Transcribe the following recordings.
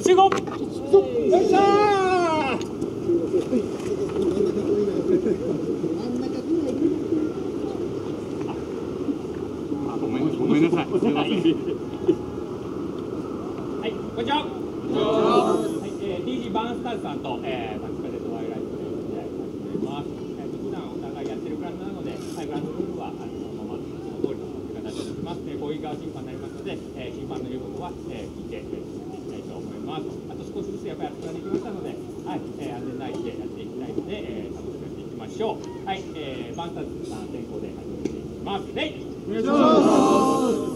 集合。よっしゃー。ごめんなさい。すみません。はい、こんにちは。はい、DG バーンスターズさんと、マチカでトワイライトで試合を始めます。普段お互いやってるクラスなので、グラウンドルールはそのままいつも通りの形でいきます。攻撃側審判になりますので、審判の言うことは、聞いて進めていきたいと思います。あと少しずつやっぱり熱くなってきましたので、はい、安全第一でやっていきたいので、楽しくやっていきましょう。はい、バーンスターズさん先行で始めていきます。レイ。お願いします。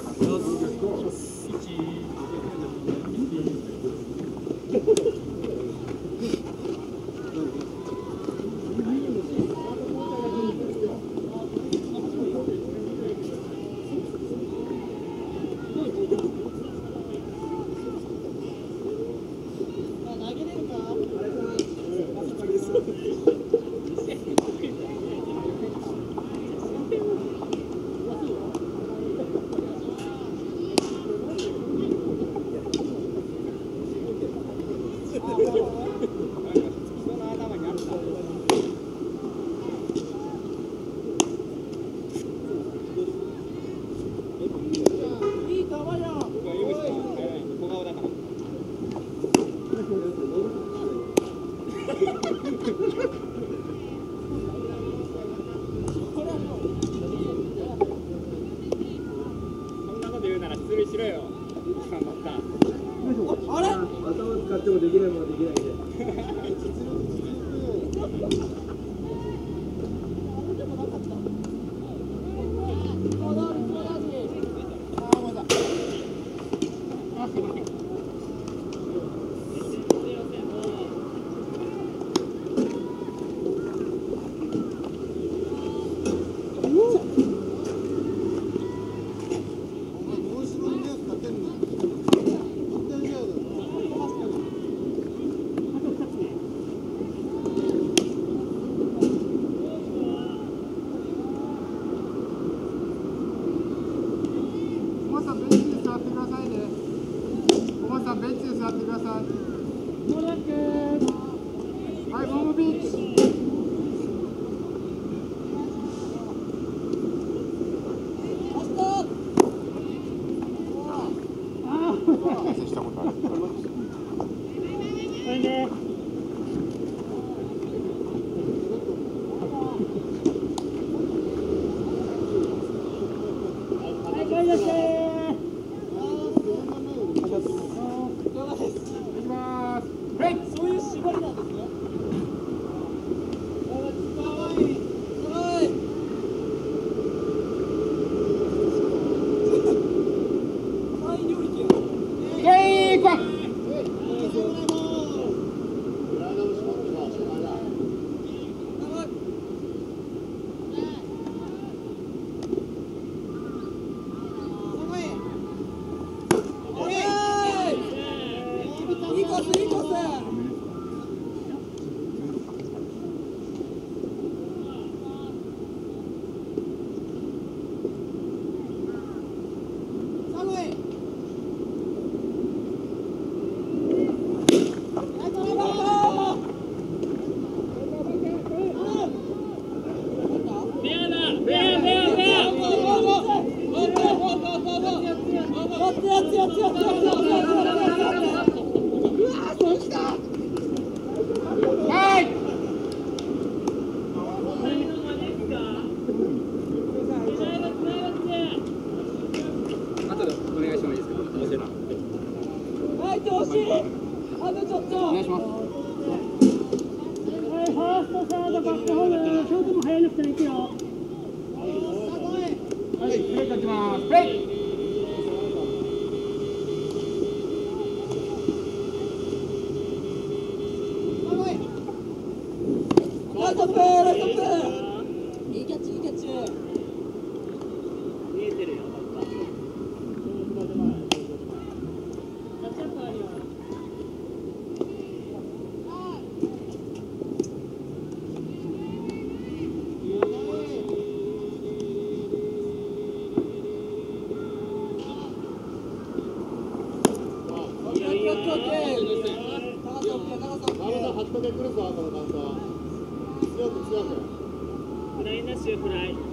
トで来るぞ、このカウント。強く強く。 フライなしよ、フライ。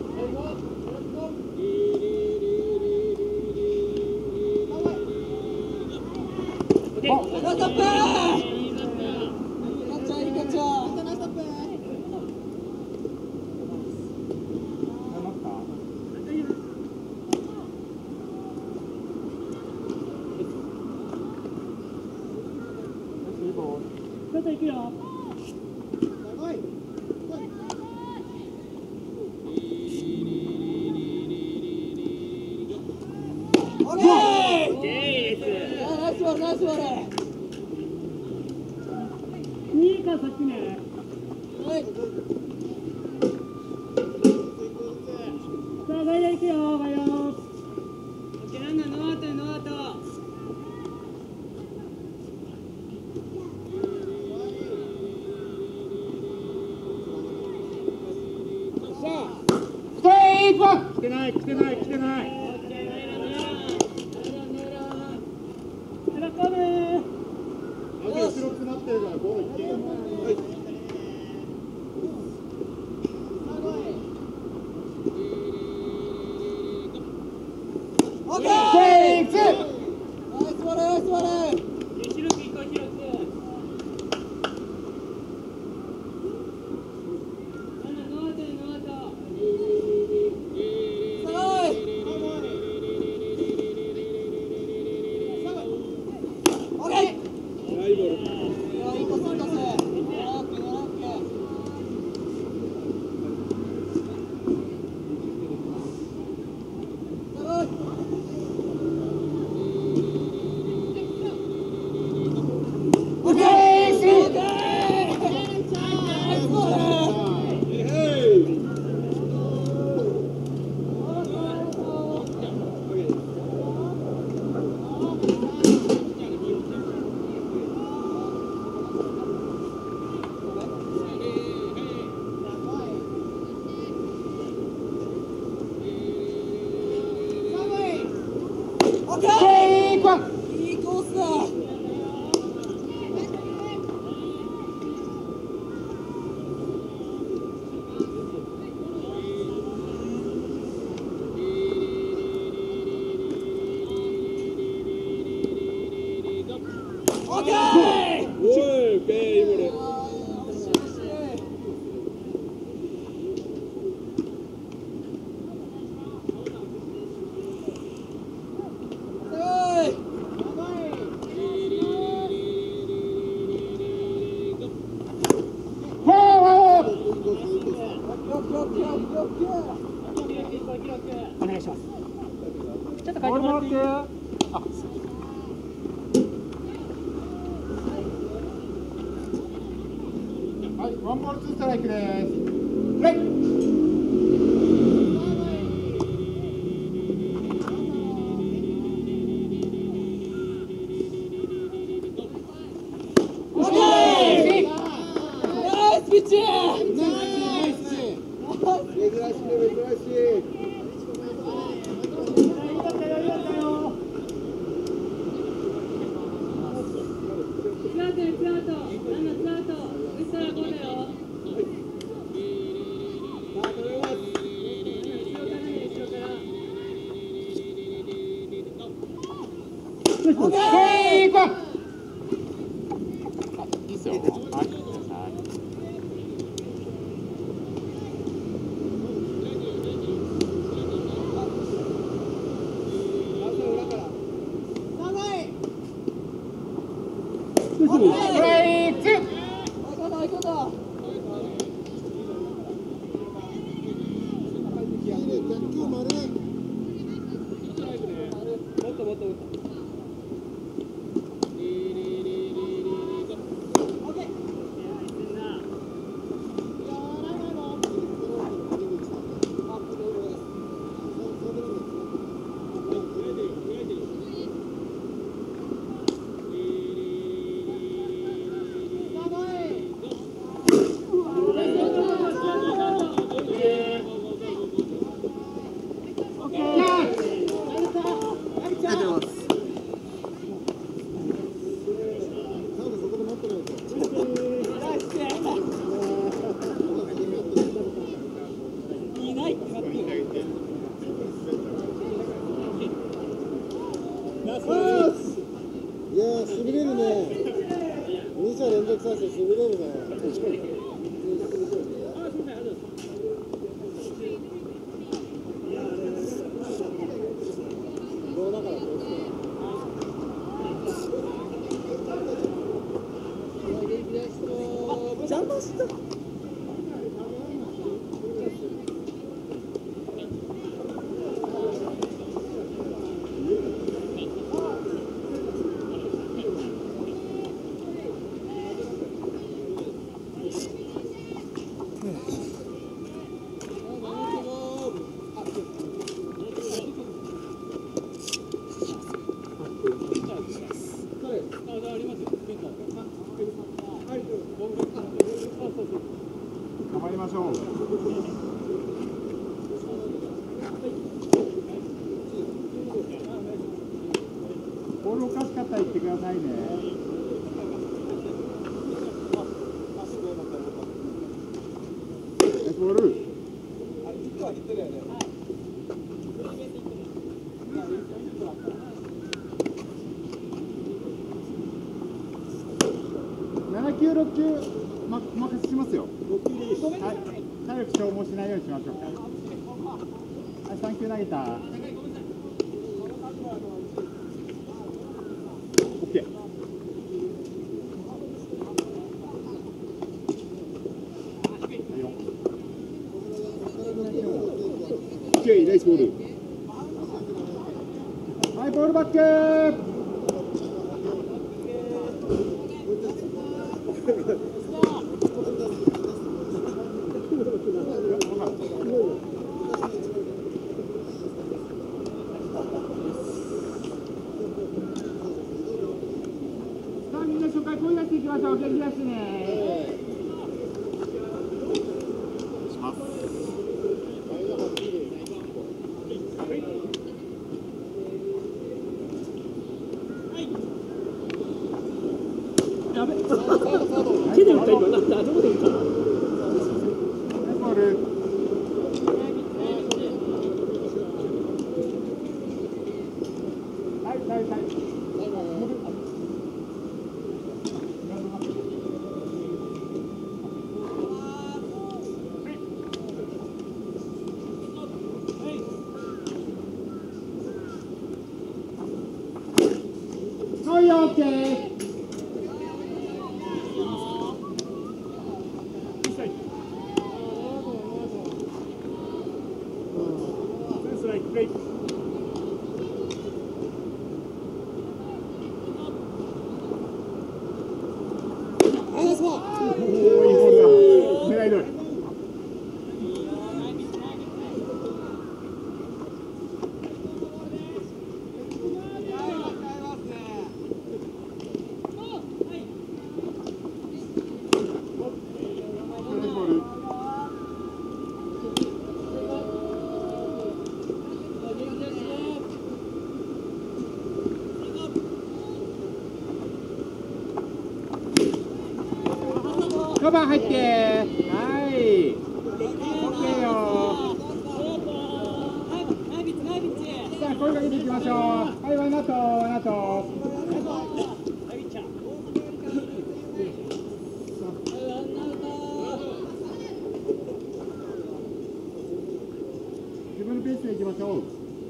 ちょっと行くよ。いいか、そっちね。さあ、外野行くよ、外野。ランナー、ノーアウト、ノーアウト。来てない、来てない、来てない。 後ろ詰まってるからゴール行って。オッケー。座れ。広く行こう、広く。いいコースだ。お願いします。ちょっと書いてもらっていい？あ、 はい、ワンボールツーストライクです。レイ。 いやー、しびれるね。2者連続三振、しびれるね。邪魔した。 頑張りましょう。ボールおかしかったら言ってくださいね。ボール。7球6球任せしますよ。はい、体力消耗しないようにしましょうか。はい、3球投げた。OK。OK、ナイスボール。はい、ボールバック。みんな初回声出していきましょう。元気出してね。します。やべ。手で打った今。どこで打った？ボール。はい。オッケー。カバー入って、はい、OK よ。さあ、声かけていきましょう。はい、ワンアウト、ワンアウト。自分のペースでいきましょう。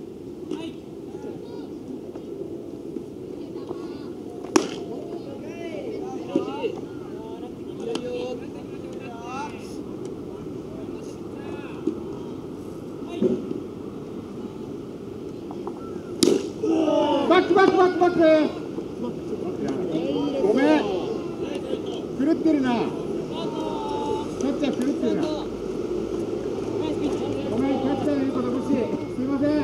バック。ごめん。狂ってるな。キャッチャー狂ってるな。ごめん、キャッチャーの言うこと無視。すいません。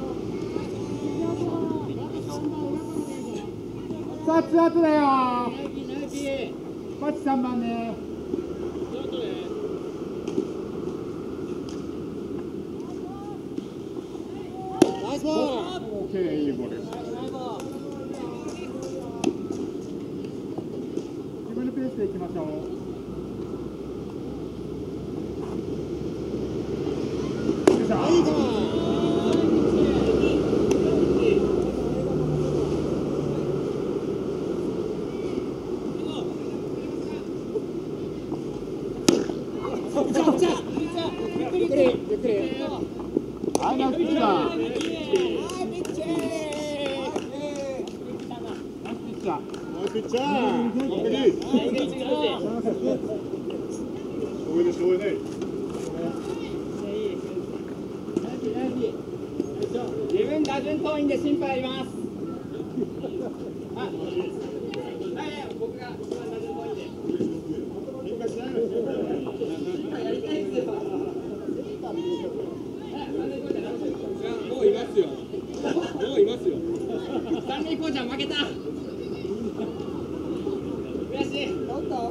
さあ、ツーアウトだよ。パッチ3番ね。ナイスボール。オッケー、いいボール。自分のペースでいきましょう。よいしょ。 Good job. Good. 省エネ。 自分打順遠いんで心配あります。僕が一番打順遠いんで。 喧嘩しないの。 やりたいですよ。もういますよ。もういますよ。三塁コーチャー負けた。悔しい。どうぞ。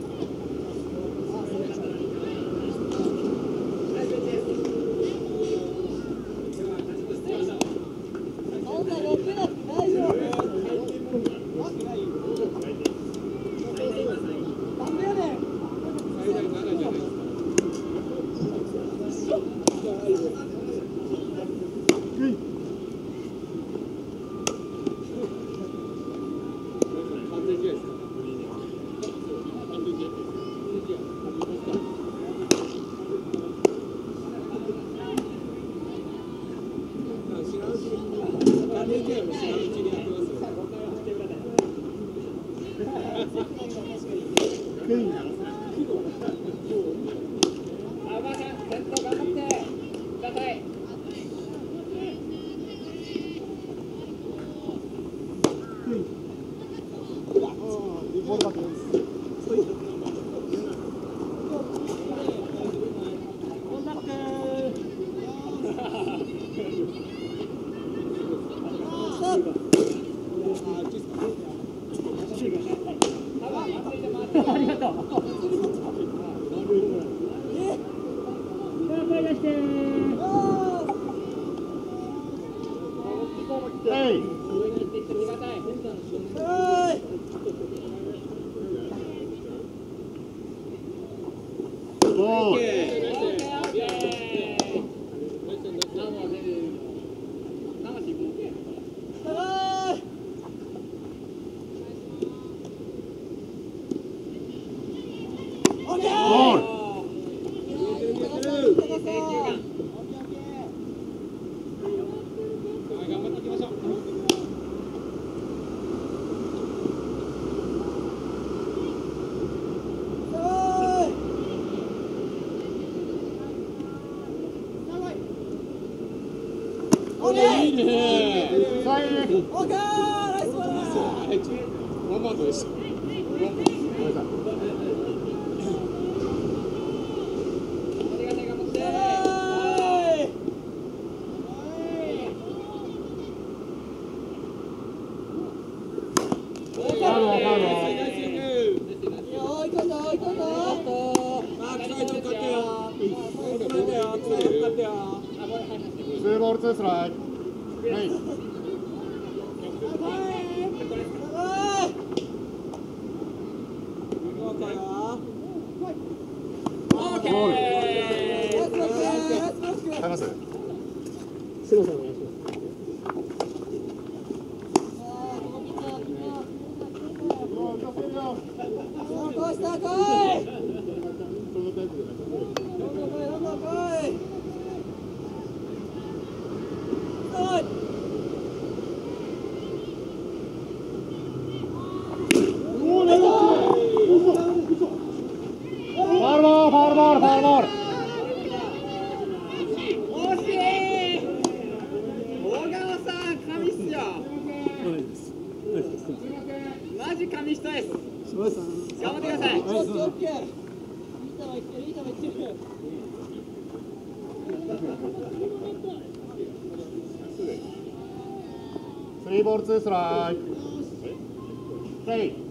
3ボール2ストライク。レイ。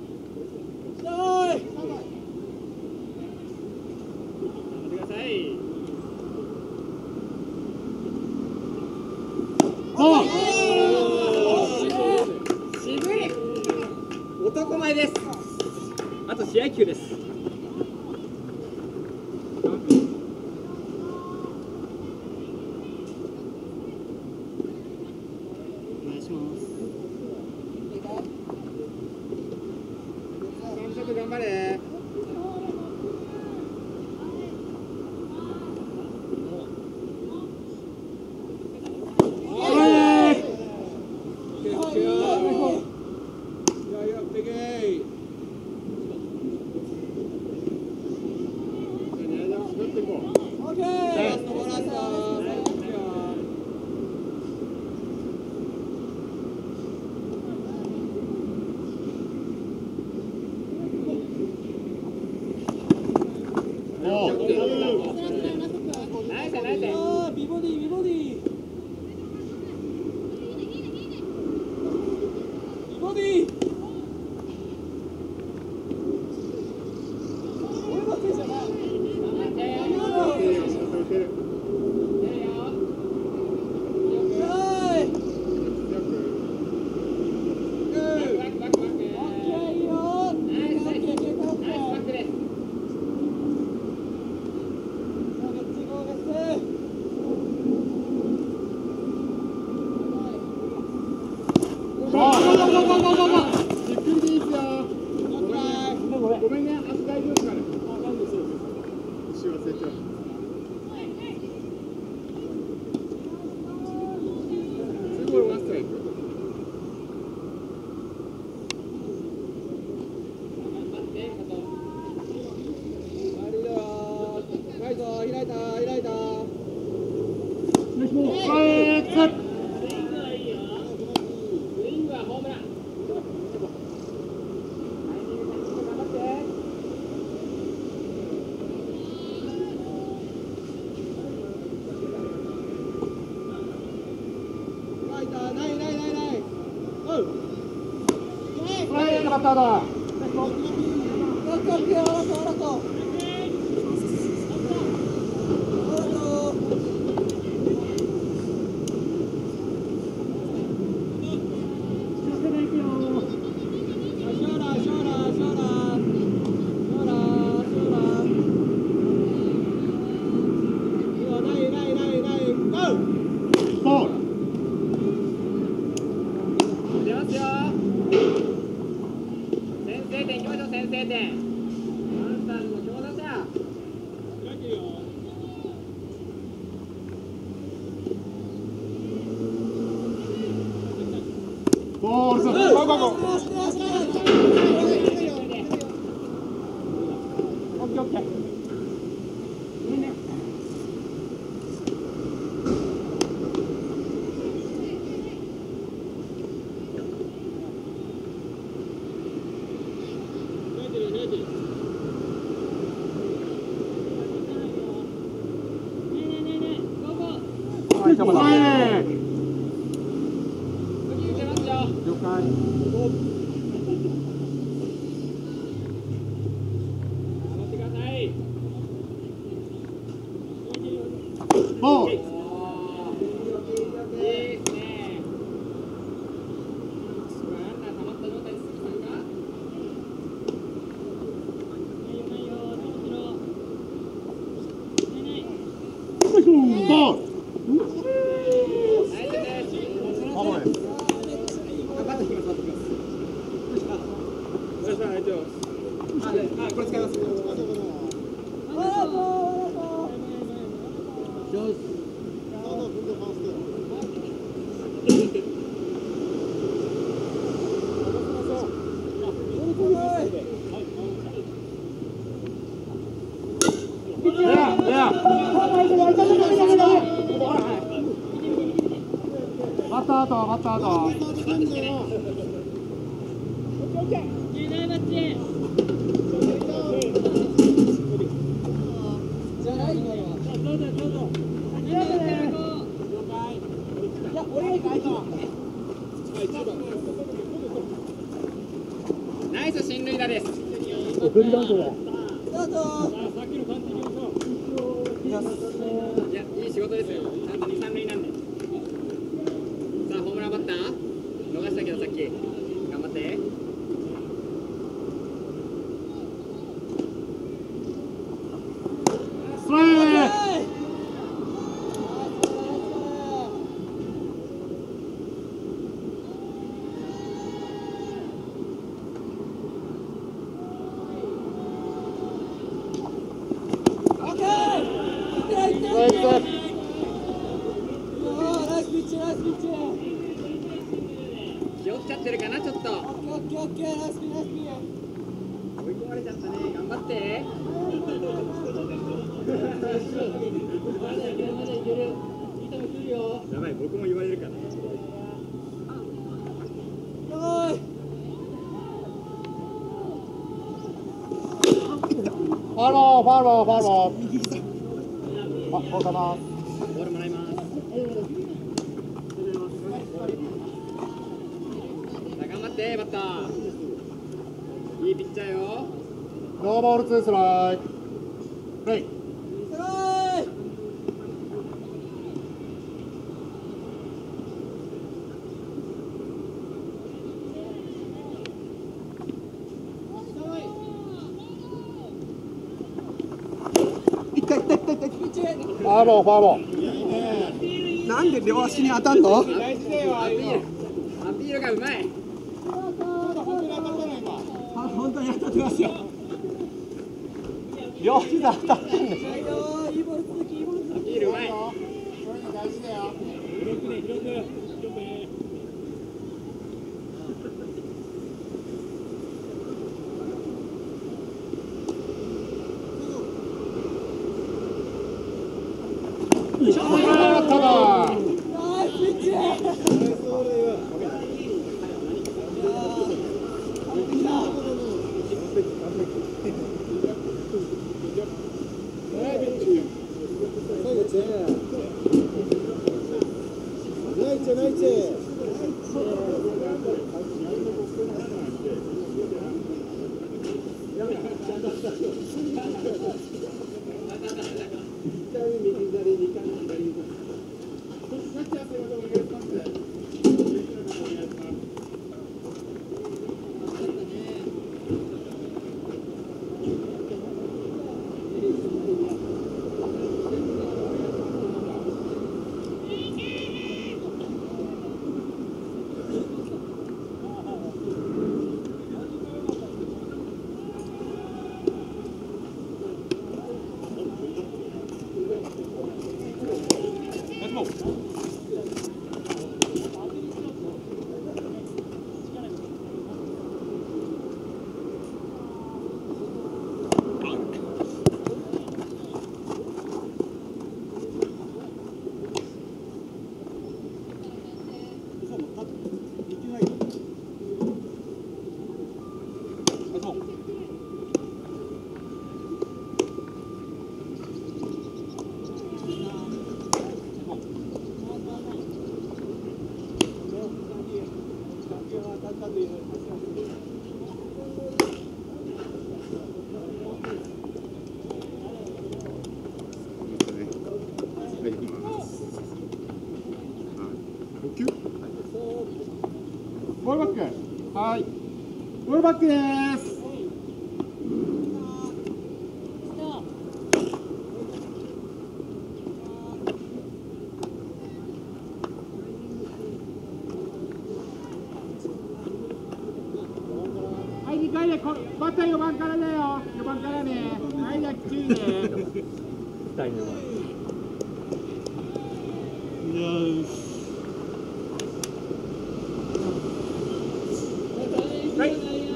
渋い。男前です。あと試合球です。頑張れ。 ごめんね、足大丈夫かね。後ろ忘れちゃう。すごいワンストライク。 開いた開いた開いた。 バッターだ。 ナイス進塁打です。 送りバントだ。 いや、いい仕事ですよ。ちゃんと2、3塁なんで。さあ、ホームランバッター逃したけどさっき頑張って。 ストライク。 気負っちゃってるかな、ちょっと。追い込まれちゃったね。頑張って。やばい、僕も言われるから。 ファウル右膝。あ、おかま。 ボールもらいます。頑張ってバッター。いいピッチャーよ。 ノーボールツーストライク。プレイ。ファーボー。 なんで両足に当たんの？ アピールがうまい。 本当に当たってますよ。 両膝当たってんねん。 アピールうまい。 ボールバック。はい。ボールバックです。はい、2回でバッター4番からだよ。4番からね。はい、じゃあ注意ね。はい。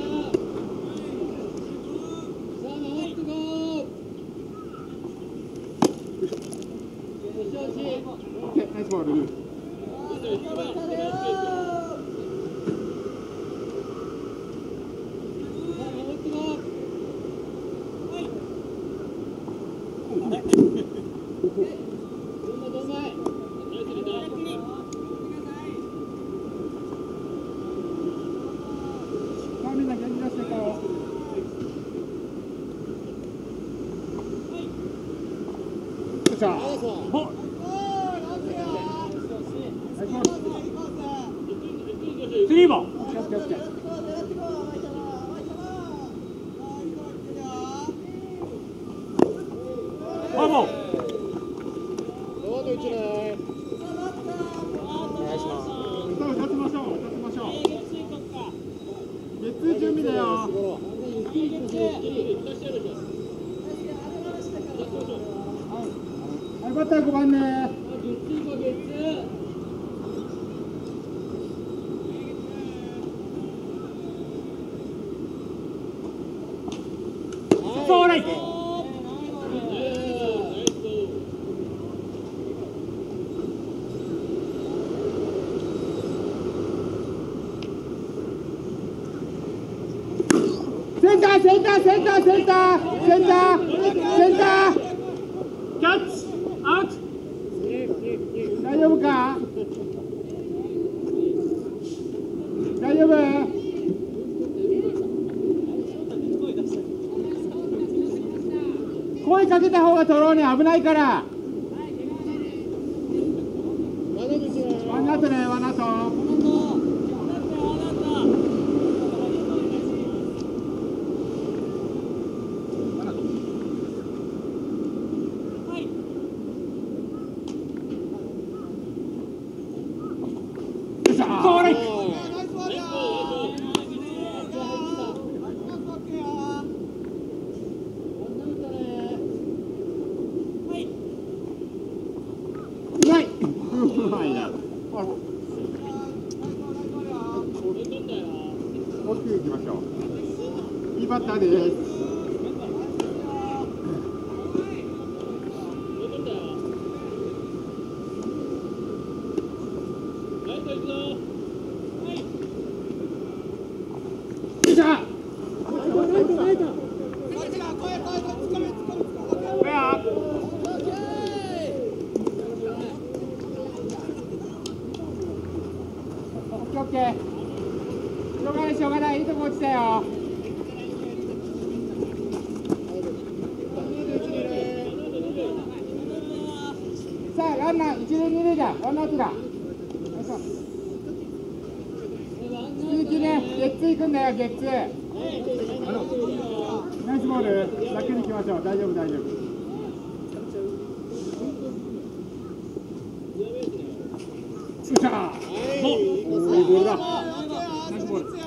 オッケー、ナイスボール。みんな元気出していこう。よっしゃ。スリーボー。オッケーオッケーオッケー。フォアボール。 お願いします。 立ちましょう。ゲッツー準備だよ。はい、バッター5番ね。ストライク。セーフ。 センターセンターセンターセンターセンターセンターキャッチアウト。 大丈夫か大丈夫声かけた方が取ろうね危ないからワンアウトねワンアウト大きくいきましょう。いいバッターです。オッケー。しょうがないしょうがないいいとこ落ちたよ。さあランナー一塁二塁だワンアウトだ。続きねゲッツー行くんだよゲッツー。ナイスボール楽に行きましょう大丈夫大丈夫。よっしゃー。いいボールだ。ナイスボール。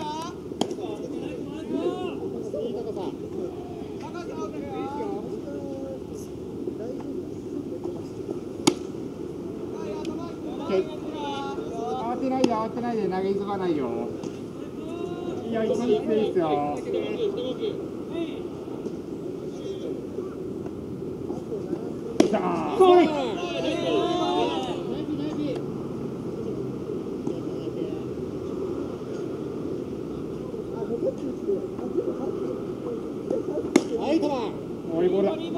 慌てないで慌てないで投げ急がないよ。いや一緒に来ていいですよ。さあ。はい、トマン。もういいボールだ。スリーボ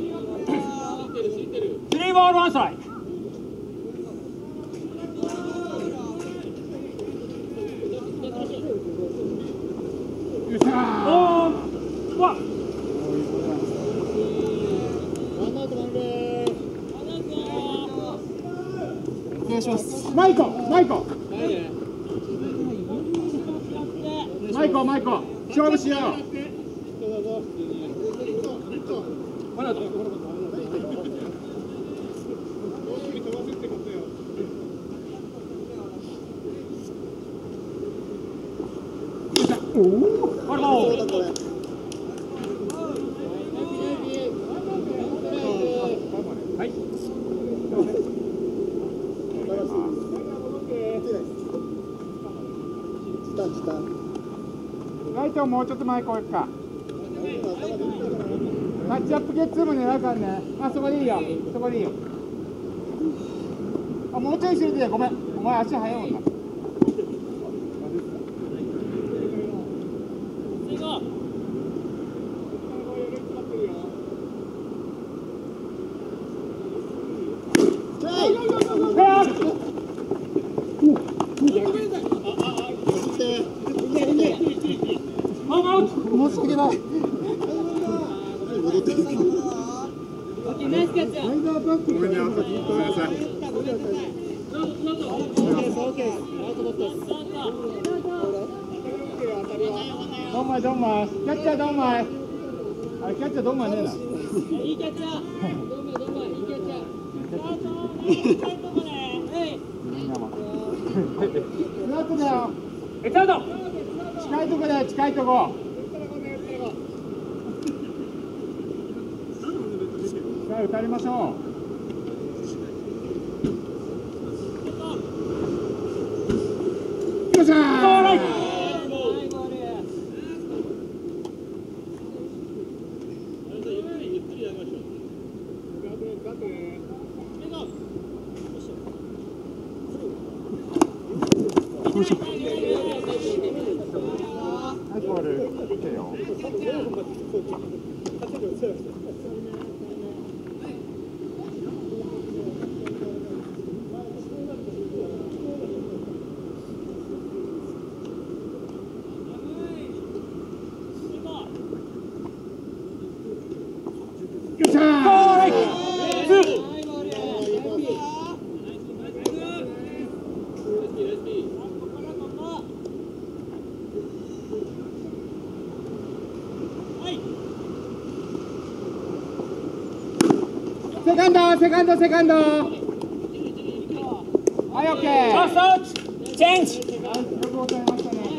ールワンストライク。よっしゃー。お願いします。マイコ勝負しよう。ライトもうちょっと前来いか。タッチアップゲッツーも狙うからね。あそこでいいよそこでいいよ。あもうちょい後ろでごめんお前足速いもんな。申し訳ない。戻ってきた。ナイスキャッチ。ごめんなさい。ドンマイドンマイ。キャッチャードンマイ。あれキャッチャードンマイねえな。いいキャッチャー。ドンマイドンマイいいキャッチャー。スナップだよ。エタード。近いとこだよ近いとこ。さあ打たれましょう。よっしゃー。ナイスボール。 よ。 よっしゃー。セカンド、セカンド、セカンド。はい、オッケー。 ファーストチェンジ。 よく抑えましたね。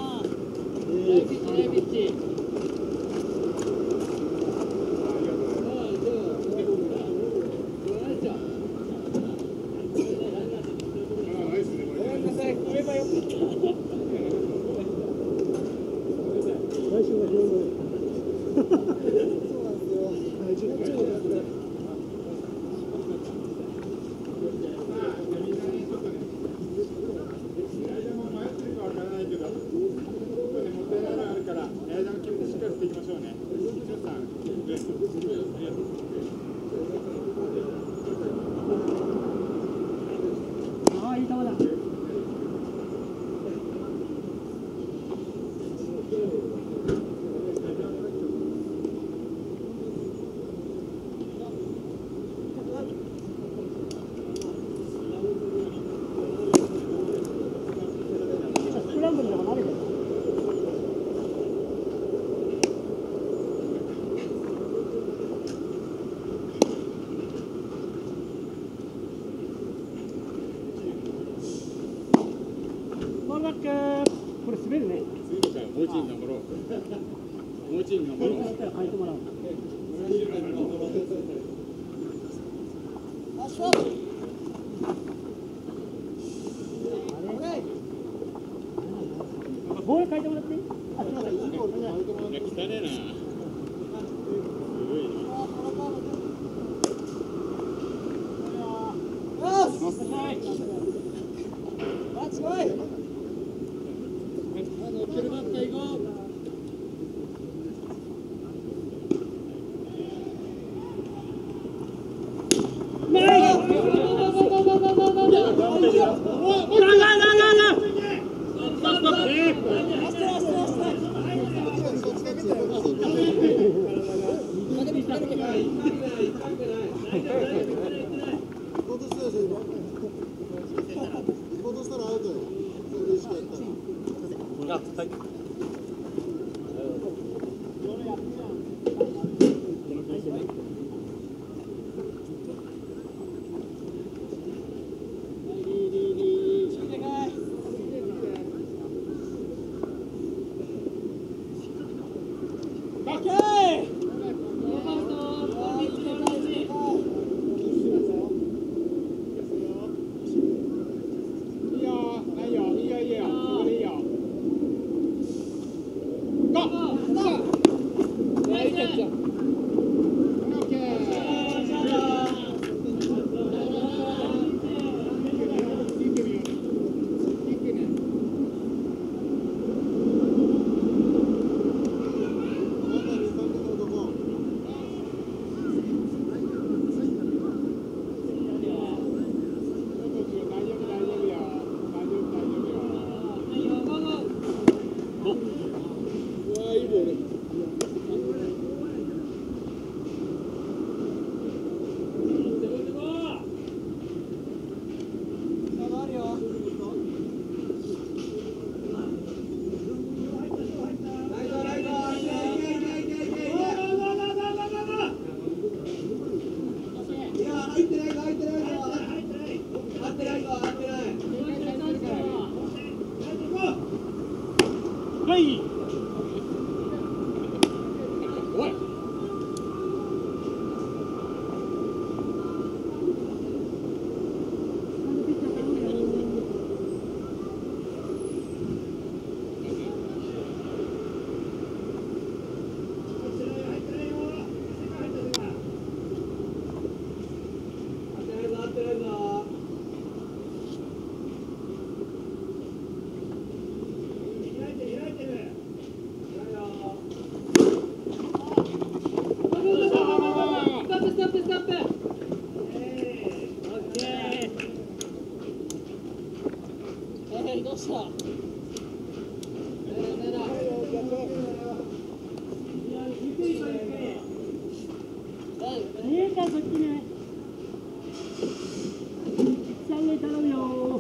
これ滑るね。もう一人頑張ろう。もう一人頑張ろう。変えてもらう。ボール変えてもらっていい？汚ねえな。すごい。 いからそっちね。3塁頼むよ。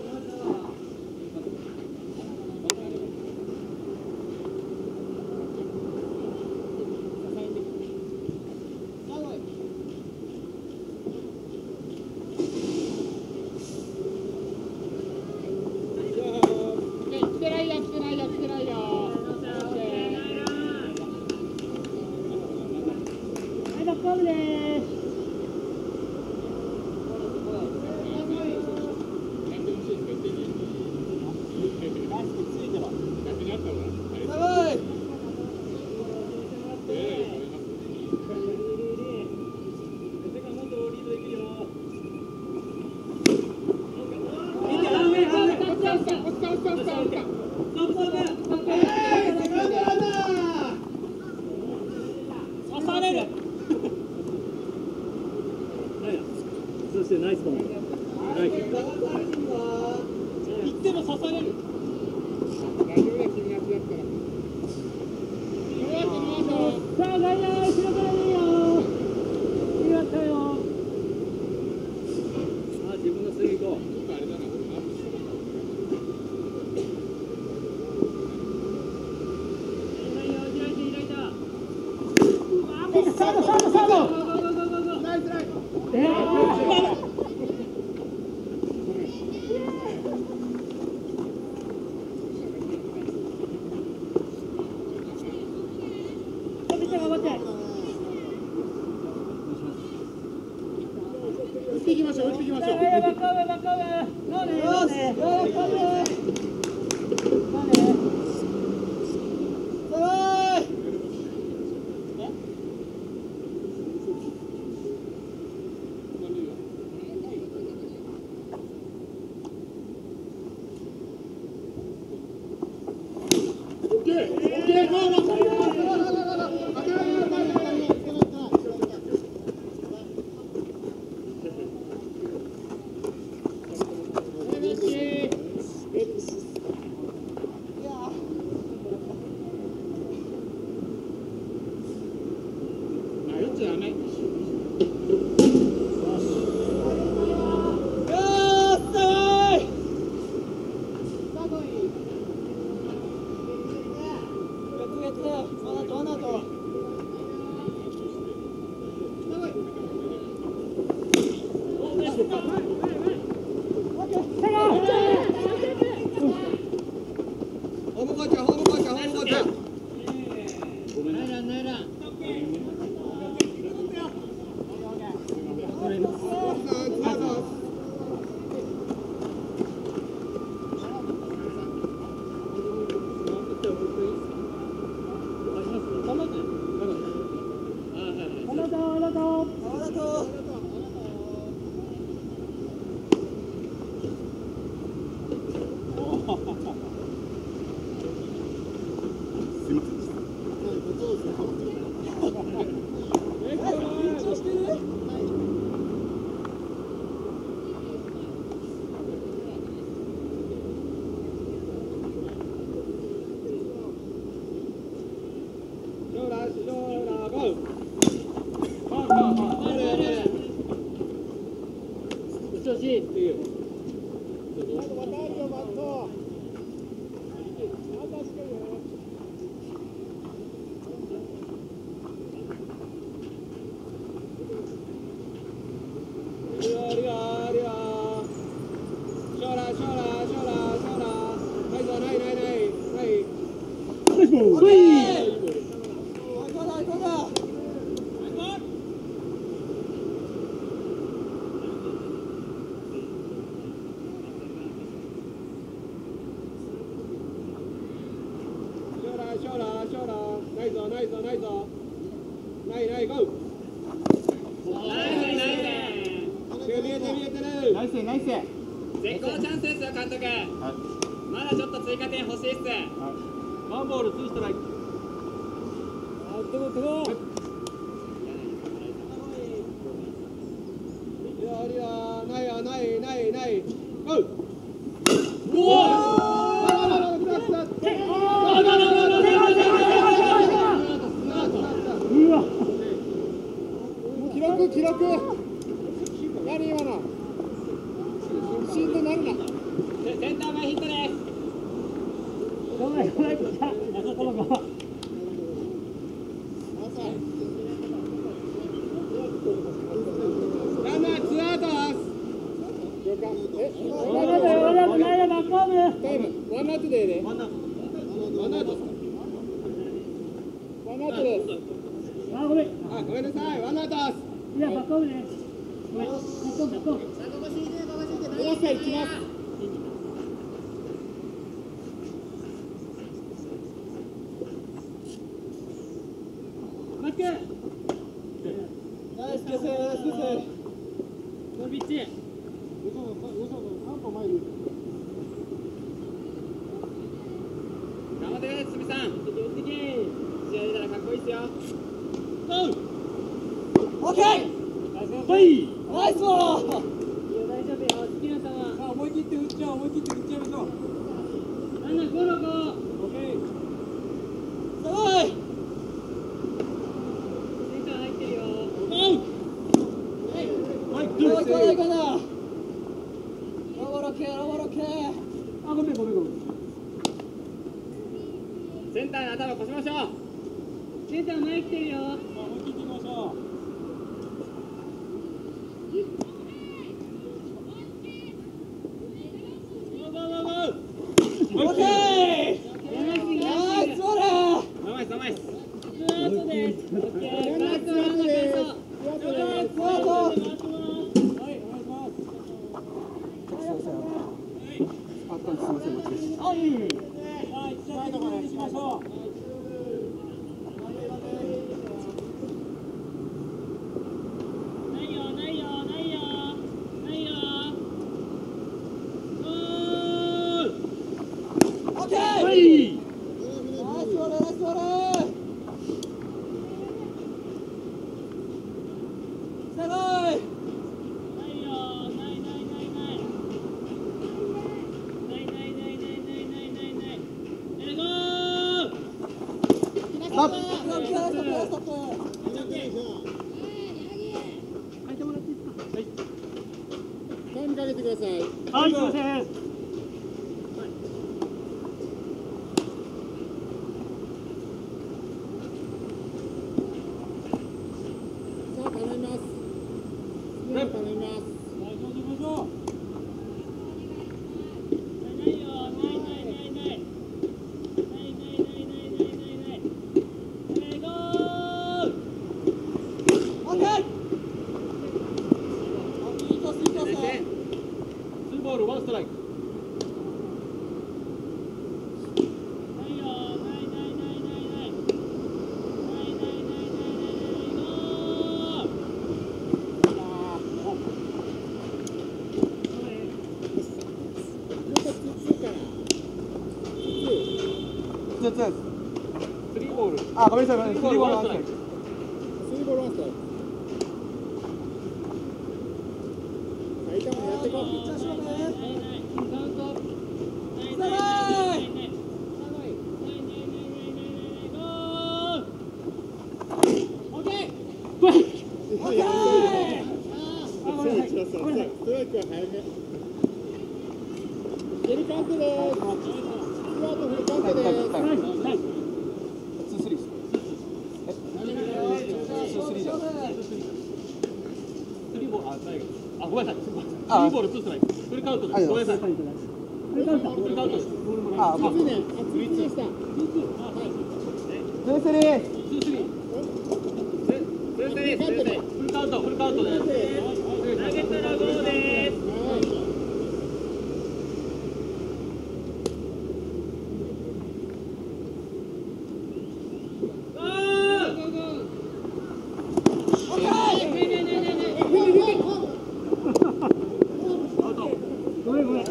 そしてナイスボール。ナイス。行っても刺される。大丈夫だ、君がやったら。さあ、外野、後ろからいいよ。決まったよ。あ、自分のスリー行こう。あれだな。サードサードサード。ナイスナイス。打っていきましょう。打っていきましょう。 絶好チャンスですよ、監督。まだちょっと追加点欲しいっす。 ワンボールツーストライク。 記録めんこっちゃごめんごめんランナーツーアウトナイラバックホームタイムワンアウトでねワンアウトですかワンアウトですあごめんあごめんなさいワンアウトですいやバックホームですごめんバックホームオースター行きますバックナイスケセナイスケセゴービッチ頑張ってください堤さん試合出たらかっこいいっすよオッケーはいナイスボール大丈夫よ好きな球思い切って打っちゃう、思い切って打っちゃいましょう。 ランナーゴロゴオッケー。 すごいセンター入ってるよ行こう行こうロボロケロボロケあごめんごめんごめんセンターに頭越しましょうセンター前来てるよ思い切っていきましょう。 オッケーナイスボールナイスナイスツーアウトですオッケーラストランナーツーアウトはい、お願いします。 あったんですすみません待ちですはい、一緒にお願いしましょう。 ないよないよないよないよゴールオッケーはいナイスボールナイスボールすごいないよないないないないないないないないないないないないゴールストップストップストップストップタイムかけてくださいはいすいませんさあ頼みます頼みますはい、行きましょう。 ないよないないないないないないないないないゴールオッケーいいトスいいトスツーボールワンストライクないよないないないないないないないないないゴールツーツースリーボールあごめんなさいスリーボールワンストライクスリーボールワンストライク埼玉やってこうピッチャーしろねないないカウントないないないないないないゴールオッケーオッケーストライクは早めフルカウントですツーアウトフルカウントですナイスナイスツースリーツースリーじゃんスリーボールあ最後あごめんなさいスリーボールツーストライクフルカウントですごめんなさいフルカウントですあツースリーツースリーツースリーフルカウントです投げたらゴールですごめんごめん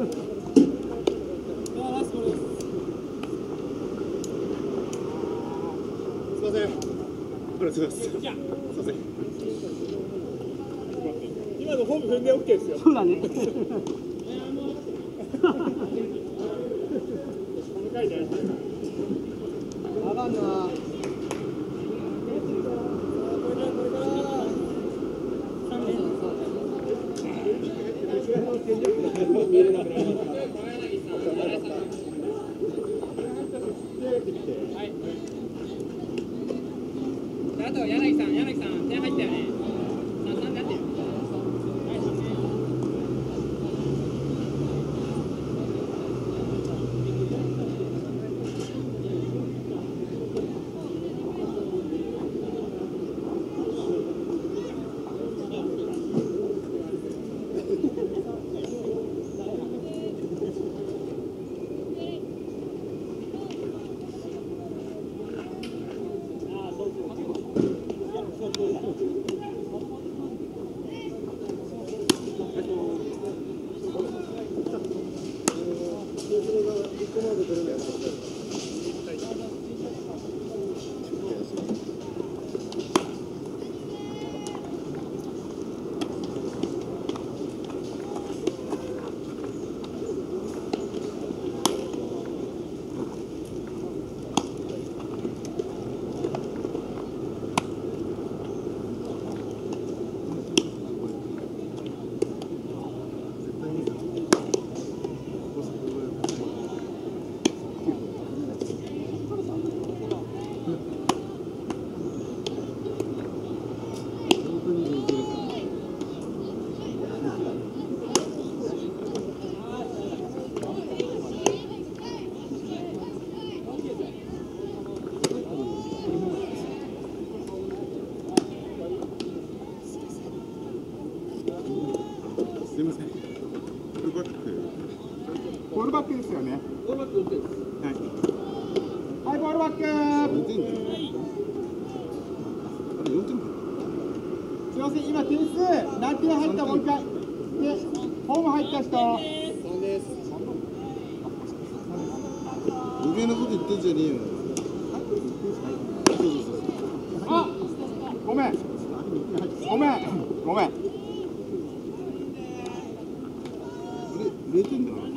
今のホーム踏んで OK ですよ。 そうだねあかんなあと柳さん点入ったよね。3-3になってる。 すみません。フルバック。 ボールバックですよね。 ボールバック打ってる。 はい。はい、ボールバック。すみません、今点数何点入ったもう一回。で、ホーム入った人。 3です。余計なこと言ってんじゃねえよ。 あ、ごめん。ごめん。ごめん。 0点だな。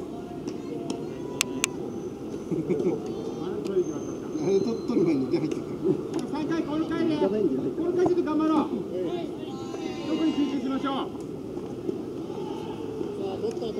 あれ取る前に1点入ってるから。 3回この回で、この回ちょっと頑張ろう。どこに集中しましょう。 さあ、取った後は。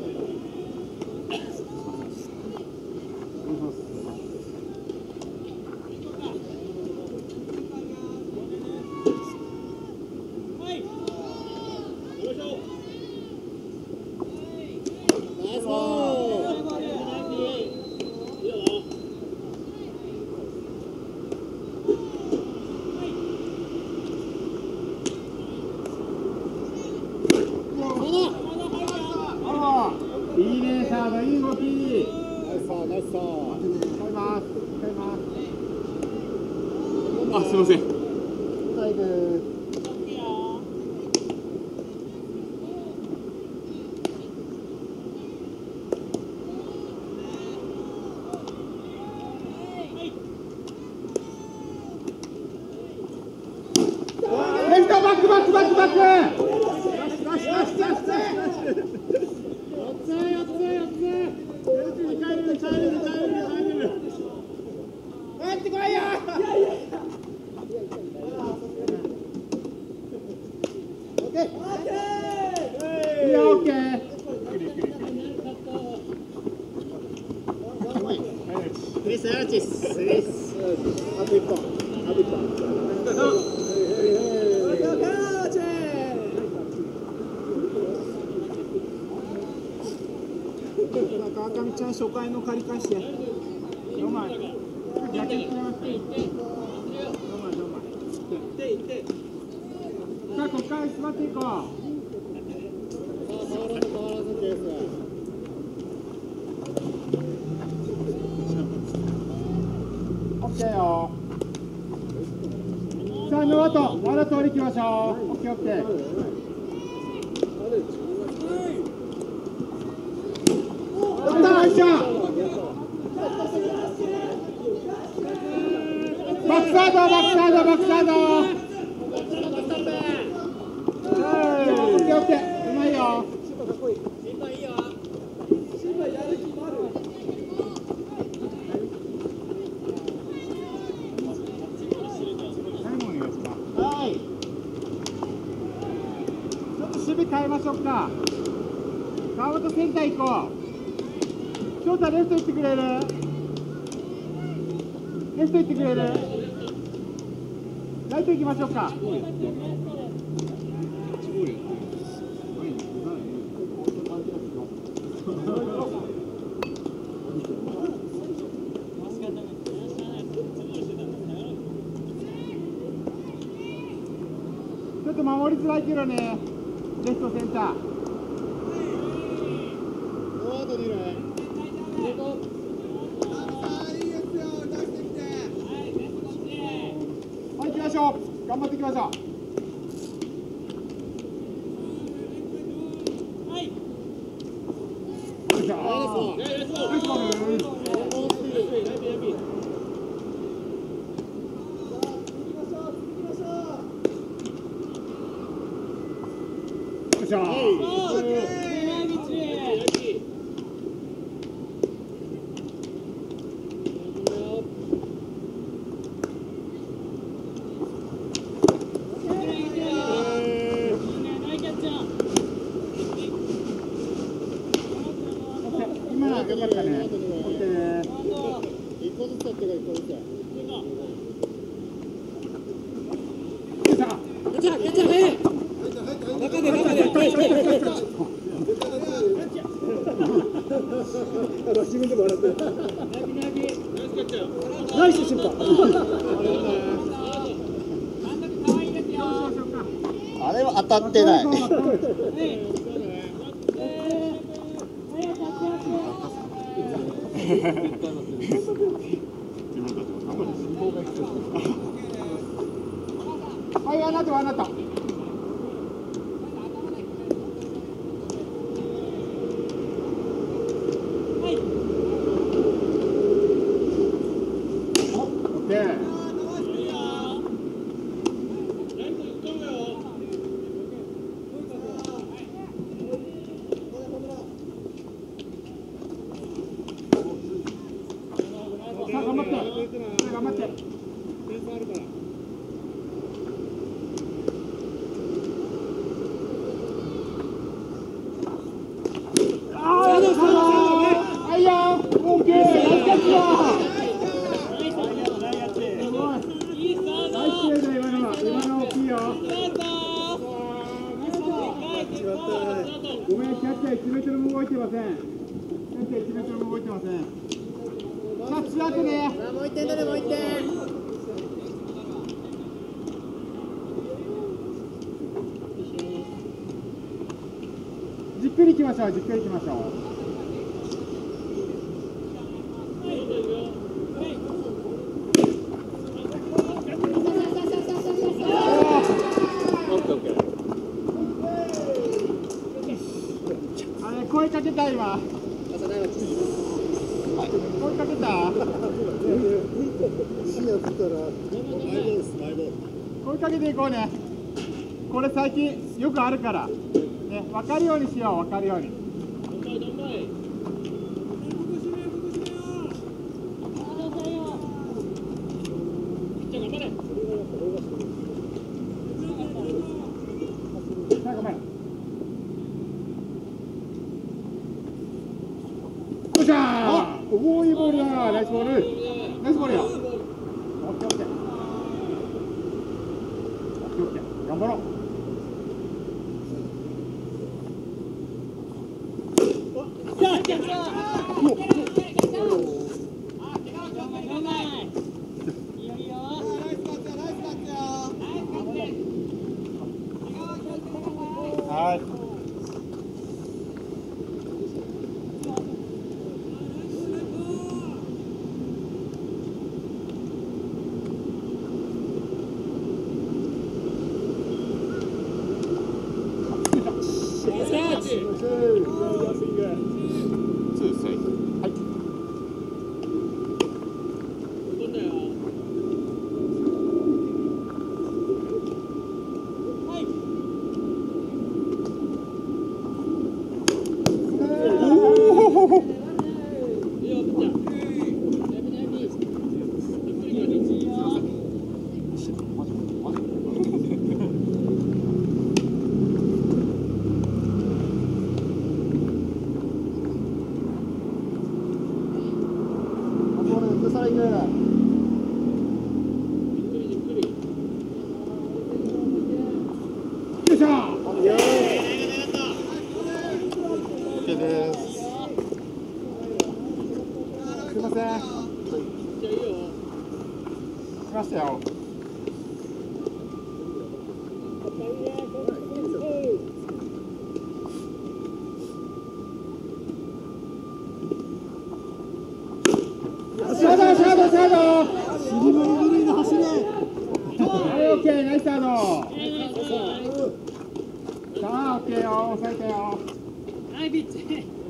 いいね、サード、いい動き。 ナイスサー、ナイスサー。 使います。使います。 あ、すみません。 サイド。レフトバックバックバックバック。川上ちゃん初回の借り返して4枚逆に決めました4枚さあここから座っていこうオッケーよさあの後まだ通り行きましょうオッケーオッケーバックサード、バックサード、バックサード。オッケーオッケー、うまいよ。はい。ちょっと守備変えましょうか。川本センター行こう。翔太レフト行ってくれる？レフト行ってくれる？ ライト行きましょうか。ちょっと守りづらいけどね、レフトセンター。 ノートにいる。 はい、行きましょう。頑張っていきましょう。 はい。 よいしょ。ナイスボール。よいしょ。今のは良かったね。オッケー。 一個ずつ取ってから一個ずつ。 よいしょ。自分でも笑ってる。ナイス審判。 あれは当たってない。 はい、あなたはあなた。さあ頑張って。頑張って。はいよ。オッケー。ナイスキャッチだ。ナイスプレーだ今のは。今の大きいよ。ごめん、キャッチャー1メートルも動いてません。キャッチャー1メートルも動いてません。さあ、ツーアウトね。 もう一点だね、もう一点。 じっくり行きましょう、じっくり行きましょう。声かけた今。声かけた。声かけていこうね。これ最近よくあるからね、分かるようにしよう。分かるように。さあ頑張れ。よっしゃー。おお、いいボールだ。ナイスボール。ナイスボールよ。オッケーオッケー。オッケーオッケー。頑張ろう。はい。 来ましたよ。サード。はい、オッケー、ナイスサード。さあ、オッケーよ、抑えたよ。 はい、ピッチャー。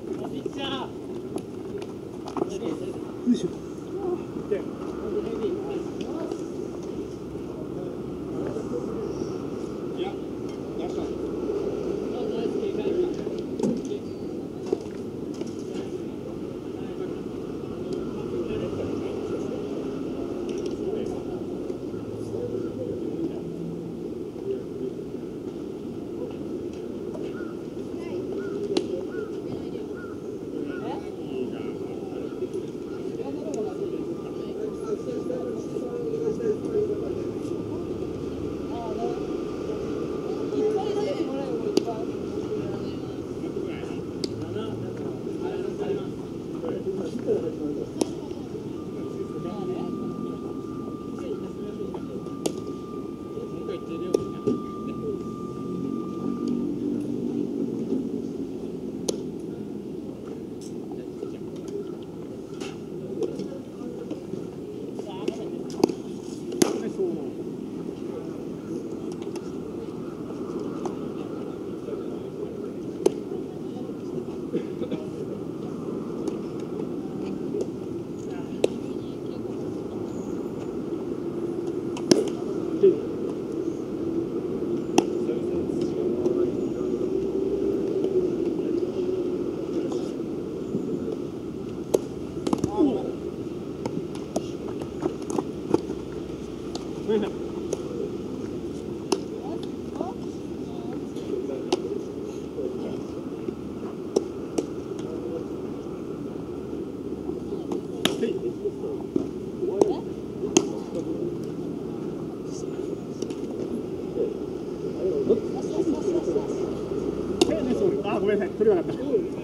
あ、ごめんなさい、取れなかった。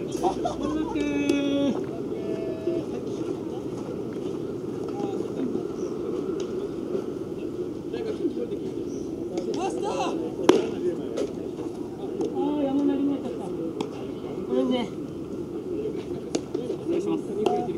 山なりになっちゃった。ごめんね。 お願いします。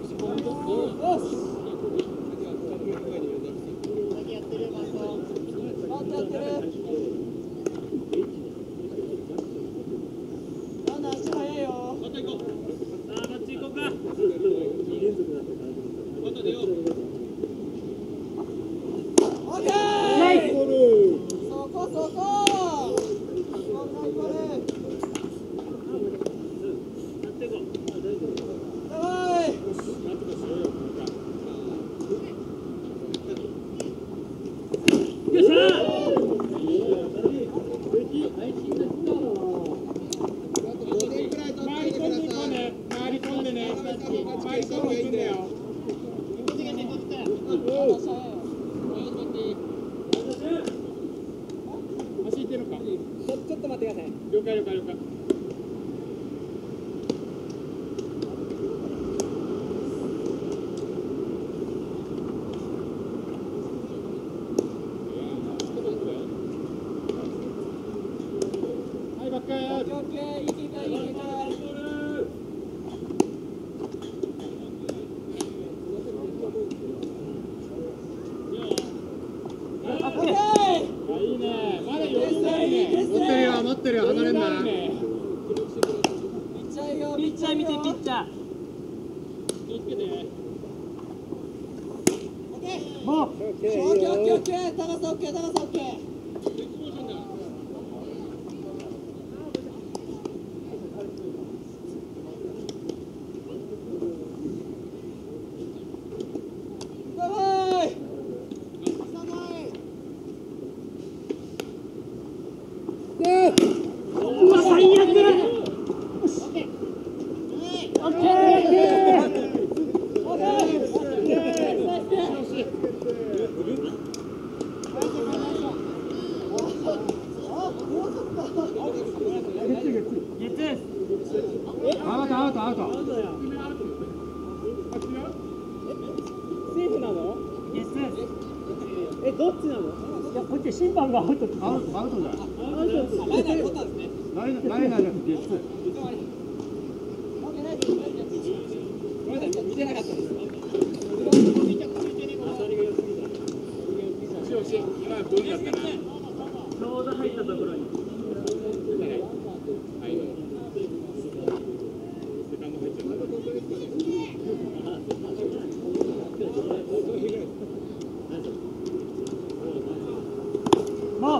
持ってるよ、離れんな。 ピッチャー見て、ピッチャー。 気をつけて。 もう。 オッケー。高さオッケー。 アウト。 どっちなの？いや、こっち審判がアウト。 アウトじゃない。 アウト。 ライナーじゃなくてゲッツー。 見てなかったです。今はどうだったな。 ちょうど入ったところに。 セカンド入っちゃった。 もう。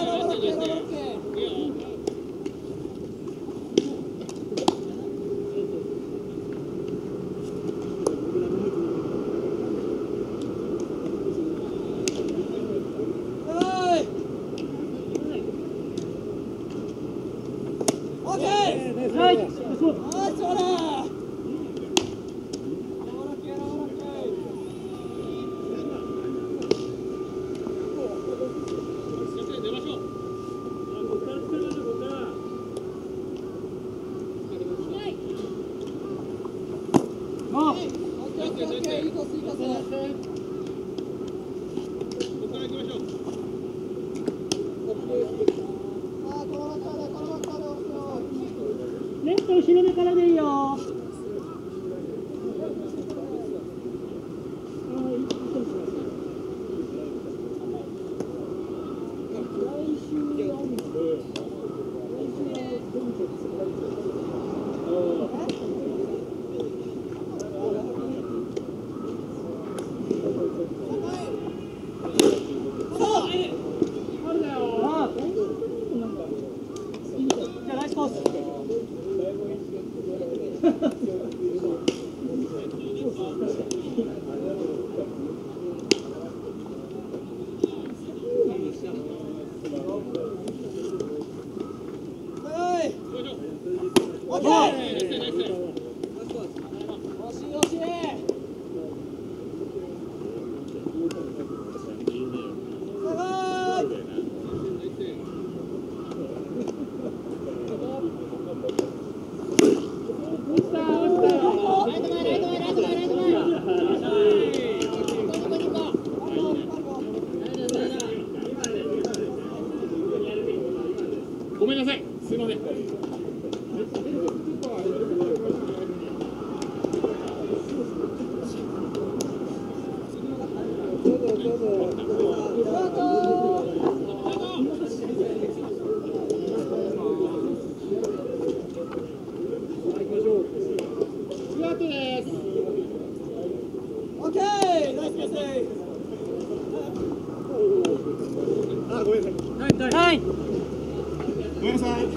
ネット後ろ目からでいいよ。じゃあナイスコース。 ごめんなさい。すいません。 はい。 ごめんなさい。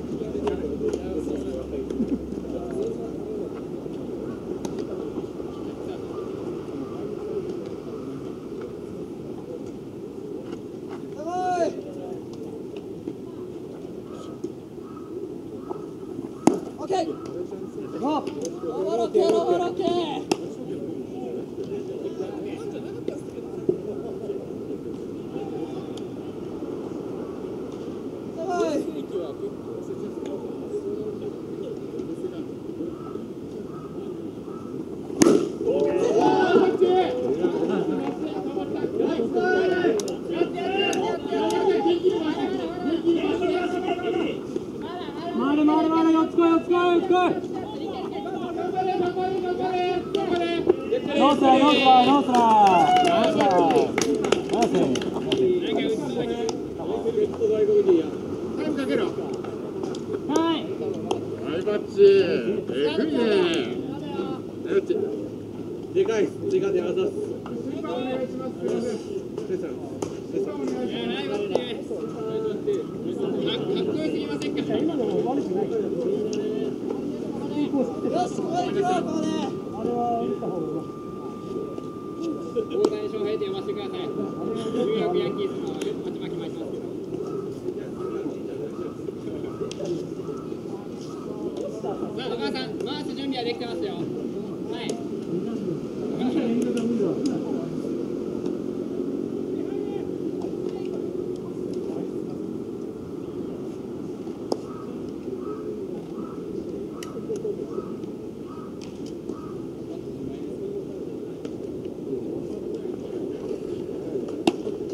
でかい、追加であざす。 今のも悪くない。いいコースってた。よし、ここで行くよ、ここで。あれは打った方がうまい。 大谷翔平って読ませてください。ニューヨークヤンキースの鉢巻き巻いてますけど。さあ、お母さん、回す準備はできてますよ。はい。 ナイスコース。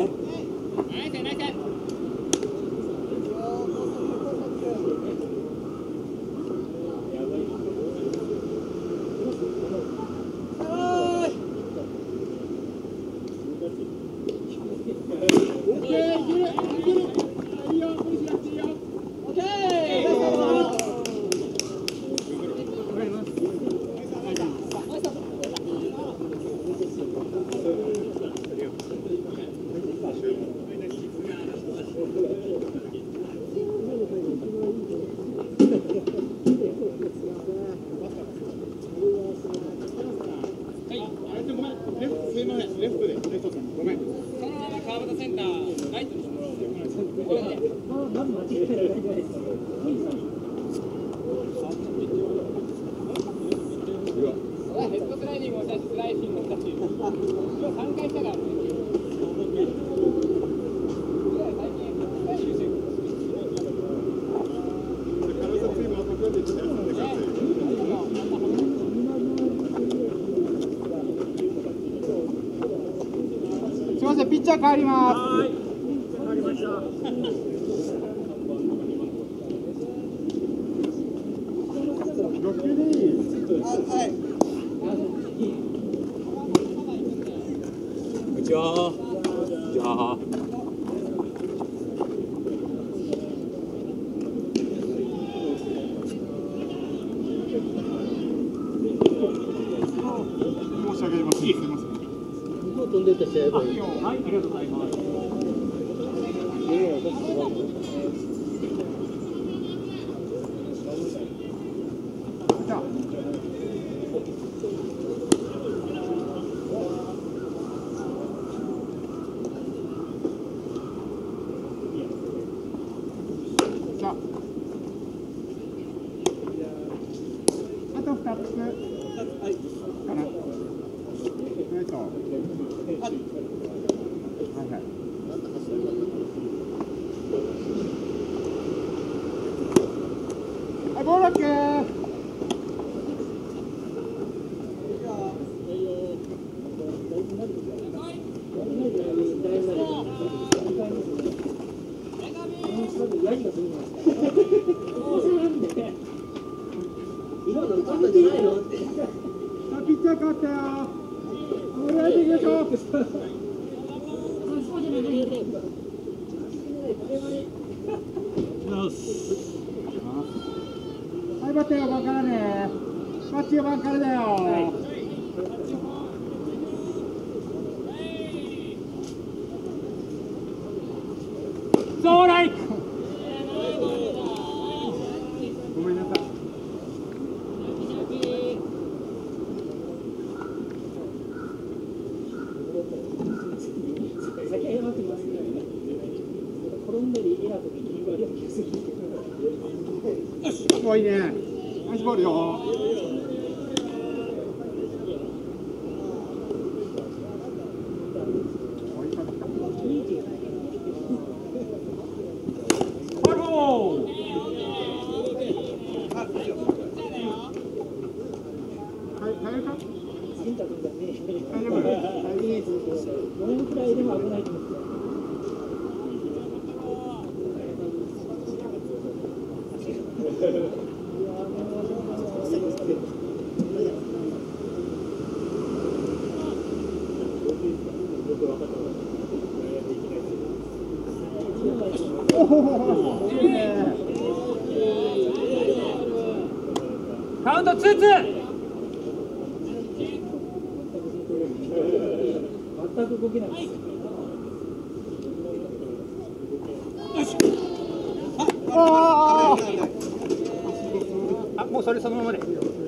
ナイスナイス。 すみません、ピッチャー変わります。 はい。変わりました。 6球でいい。はい。 こんにちは。じゃあ。 申し訳ありません。すみません。 飛んでった試合はい、ありがとうございます。 じゃあ。さあ。あと2つ。かな。ボールだっけピッチャー勝ったよ。盛り上げていきましょう。はい、バッテリー4番からね。バッテリー4番からだよ。 ストライク。 ごめんなさい。いいね。ナイスボールよ。 カウント2-2。 全く動けない。 あ、もうそれそのままで。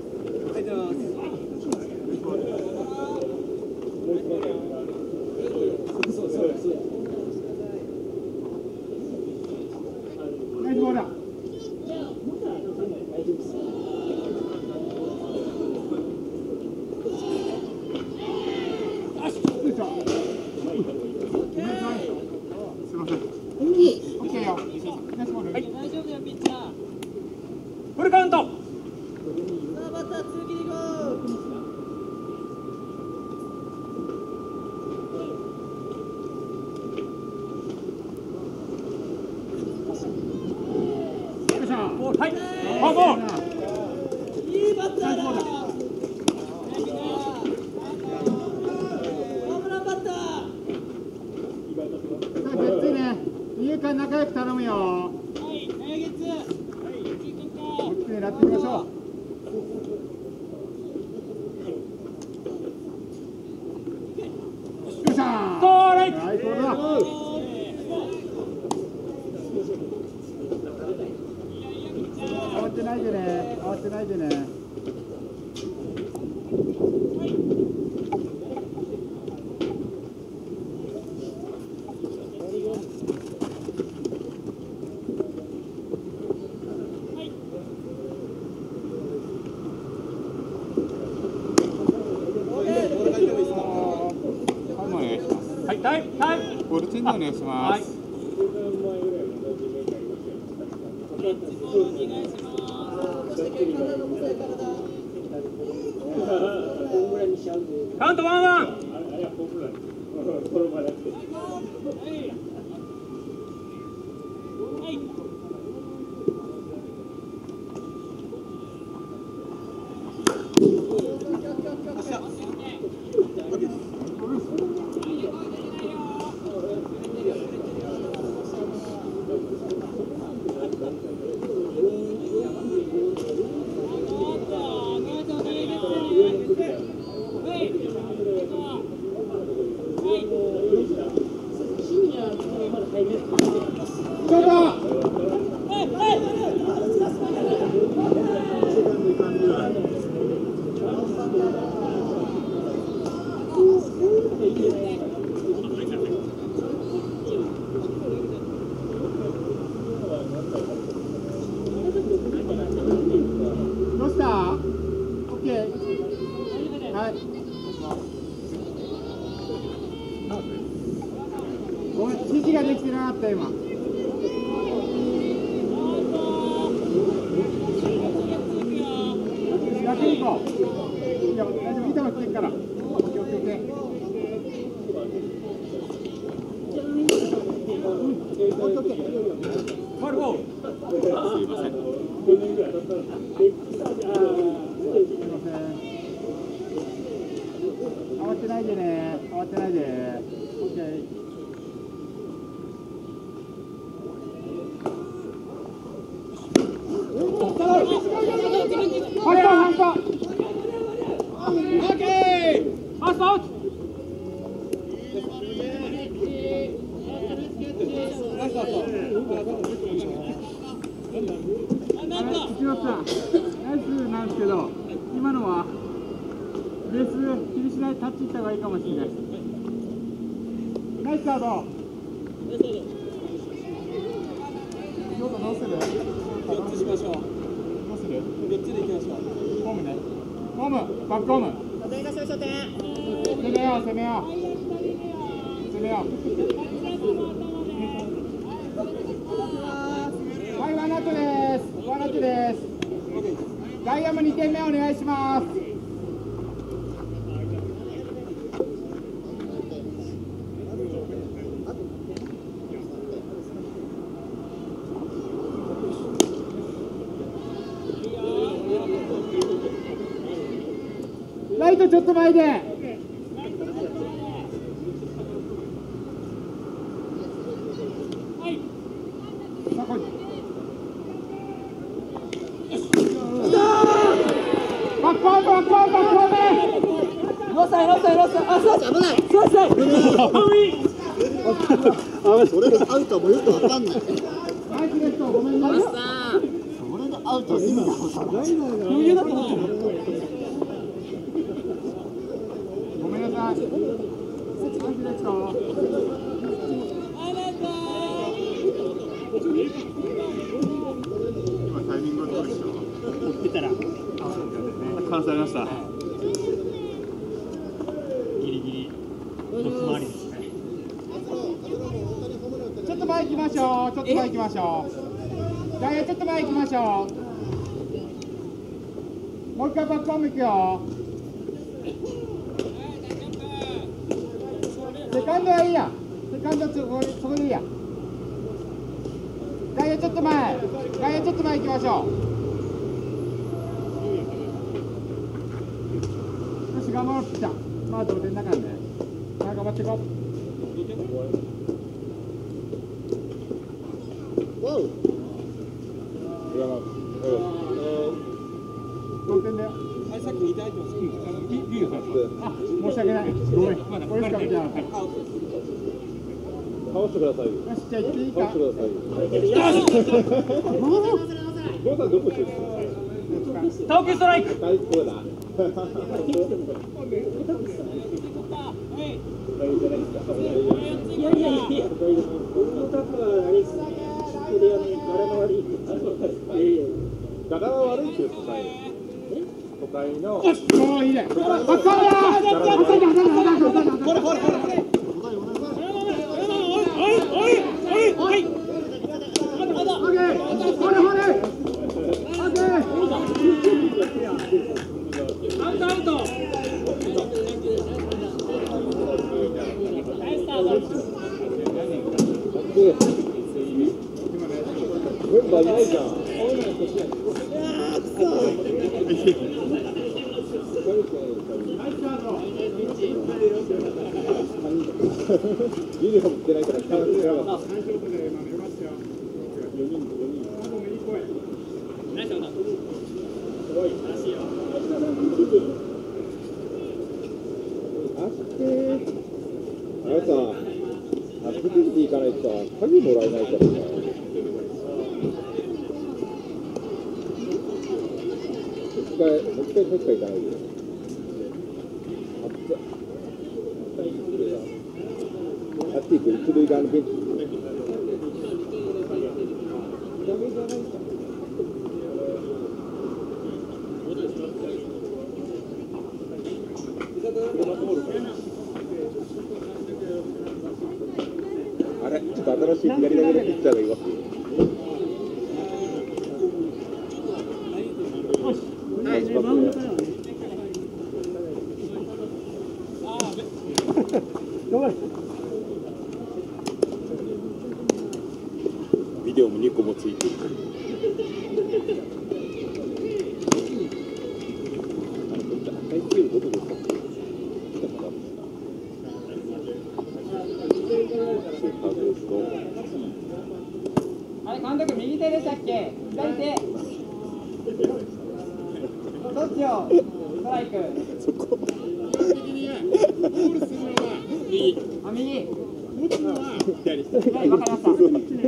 ナイスボールだ。 フルカウント。 はい。フォアボール。 いいバッターだ。ホームランバッター。 さあゲッツーね、二遊間仲良く頼むよ。 はい、ゲッツー。はい、 ゲッツー狙ってみましょう。よっしゃー。 ストライク。 はい、ボールだ。慌てないでね、慌てないでね。 はい、タイム。 ボールチェンジお願いします。 はい。カウントワンワン。どうした？ OK。はい。ごめん、指示ができてなかった今。楽に行こう。いいよ、大丈夫、板も来てるから。オッケーオッケーオッケー。 ファウルボール。 すいません。すいません。慌てないでね。慌てないで。オッケー。反射。 オッケー。ファーストアウト。 一ノ瀬さん、ナイスなんですけど、今のはベース気にしないタッチいった方がいいかもしれない。ナイスアウト。ヨートどうする？どっちしましょう。どうする？どっちで行きましょう。ホームね。ホーム、バックホーム。攻めよう、攻めよう。攻めよう。はい、ワンアウトです。ワンアウトです。外野も2点目お願いします。ライトちょっと前で。 俺がアウトもよくわかんない。 ナイスレッド、ごめんなさい。 俺がアウト今の余裕だと思ってる。 ごめんなさい。ナイスレッド。今タイミングはどうでした？追ってたら完成ありました。ギリギリトップ回りですね。ちょっと前行きましょう。ちょっと前行きましょう。ダイヤちょっと前行きましょう。もう一回バックホーム行くよ。セカンドはいいや。セカンドそこでいいや。 外野ちょっと前、外野ちょっと前行きましょう。よし、頑張ろう、ピッチャー。まあ同点だからね。さあ頑張っていこう。同点だよ。 はい、さっき2台入ってます。いいよ、 あ、申し訳ない。ごめん。これしか見てなかった。 倒してください。 よし、じゃあ行っていいか。 倒してください。ゴーさんどこ出身？ 投球ストライク。 大好きだ。 いやいやいや、このタップはあれです。ここで柄の悪い。 柄は悪いっていう都会。都会の。 もういいね。バッカーだ。ほらほらほらほら。 メンバーいないじゃん。ユニフォーム着てないから使われてなかった。あれさ、アクティビティ行かないとさ、鍵もらえないからさ。もう一回行かないと。アッティーク一塁側のベンチ。あれ、ちょっと新しい左投げのピッチャーがいますよ。ビデオも2個もついてる。赤いチームどこですか？ あれ、監督、右手でしたっけ？左手。どっちよ？ストライク。 そこ。 あ、右。 左。 はい、わかりました。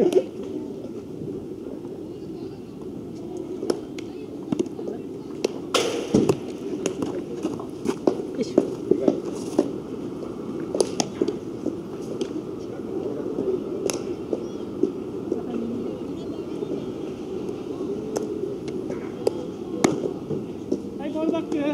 はい、ボールバック。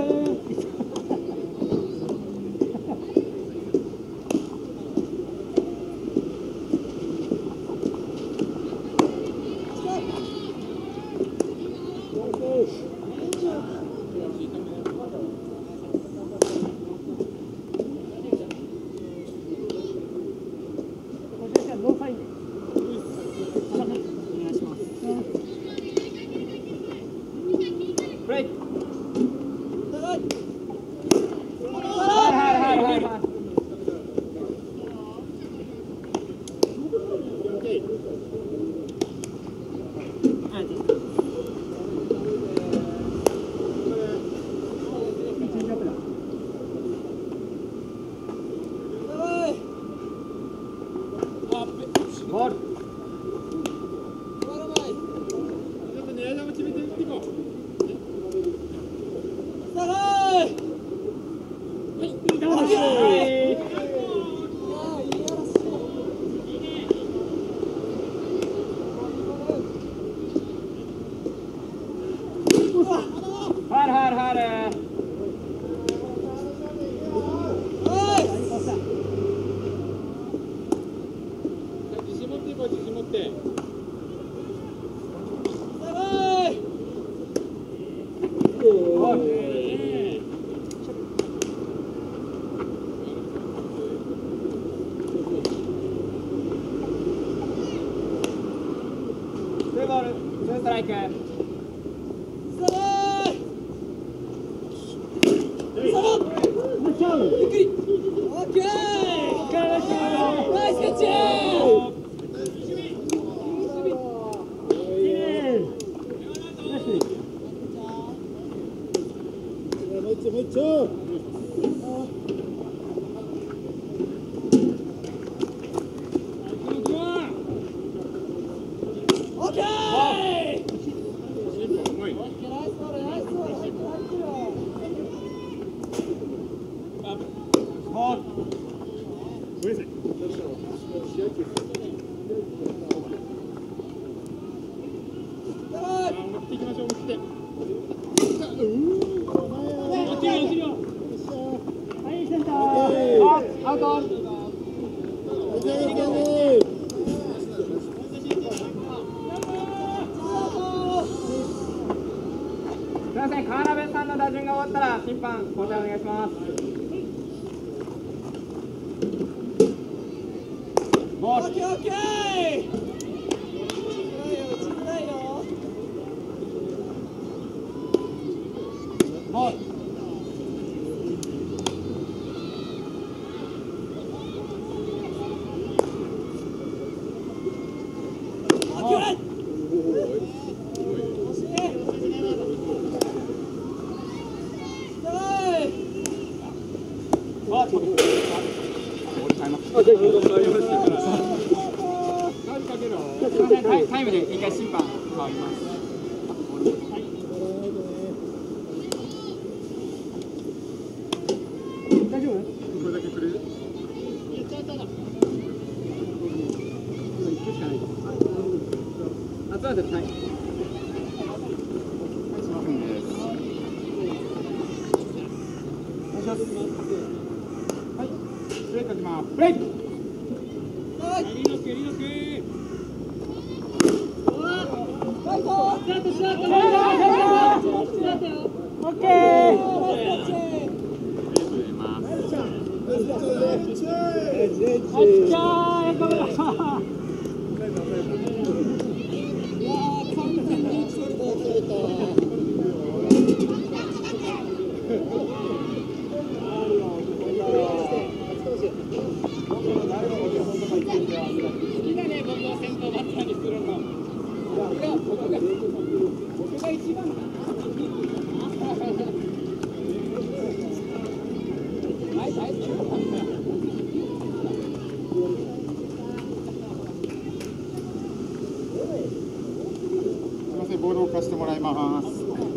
ノーサインで。お願いします。 ブレイク。ボール。 ーストライク。すみません、川辺さんの打順が終わったら審判交代お願いします。ボール。オッケーオッケー。ボール。タイムで一回審判変わります。大丈夫？これだけくれる？一球しかない。あとは絶対。はい、プレイかけます。プレイ。ボールを貸してもらいます。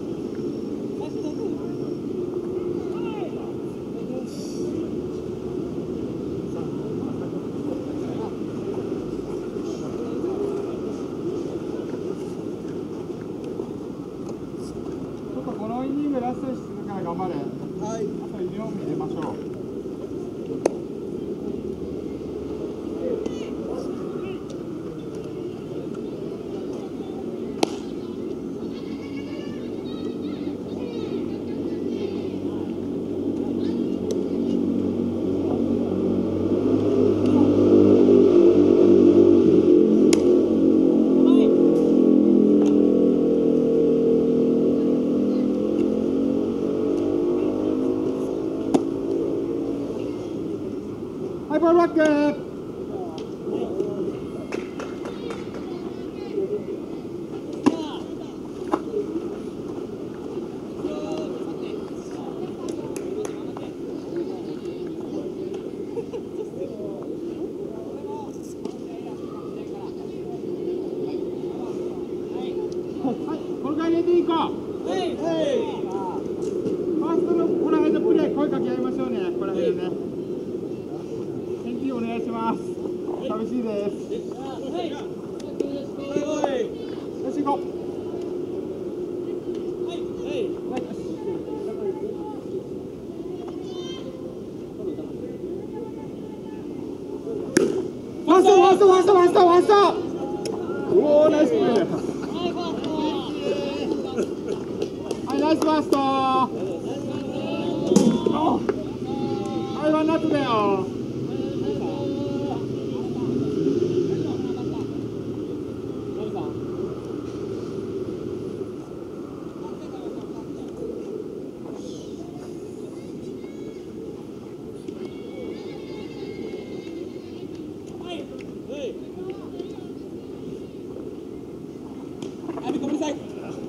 このイニングラストにするから頑張れ。はい。あと4入れましょう。はい、ボールバック。はい、この回入れていこう。ファーストのこの辺のプレー声かけ合いましょうね。この辺ね。お願いします。寂しいです。よし行こう。ワンストワンストワンストワンストワンスト。おおナイスプレー。はいナイスファースト。はいワンナットだよ。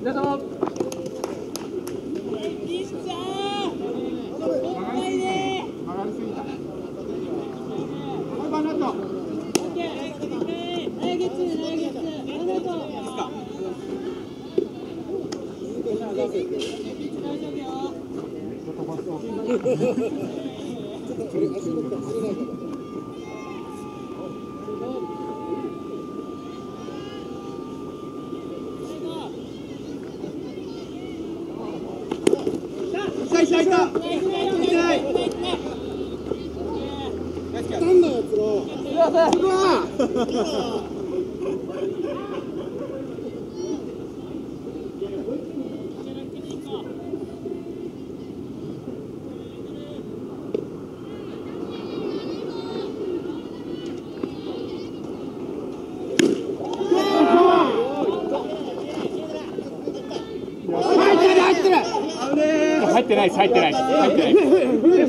入ってないです、入ってないです、入ってないです。 入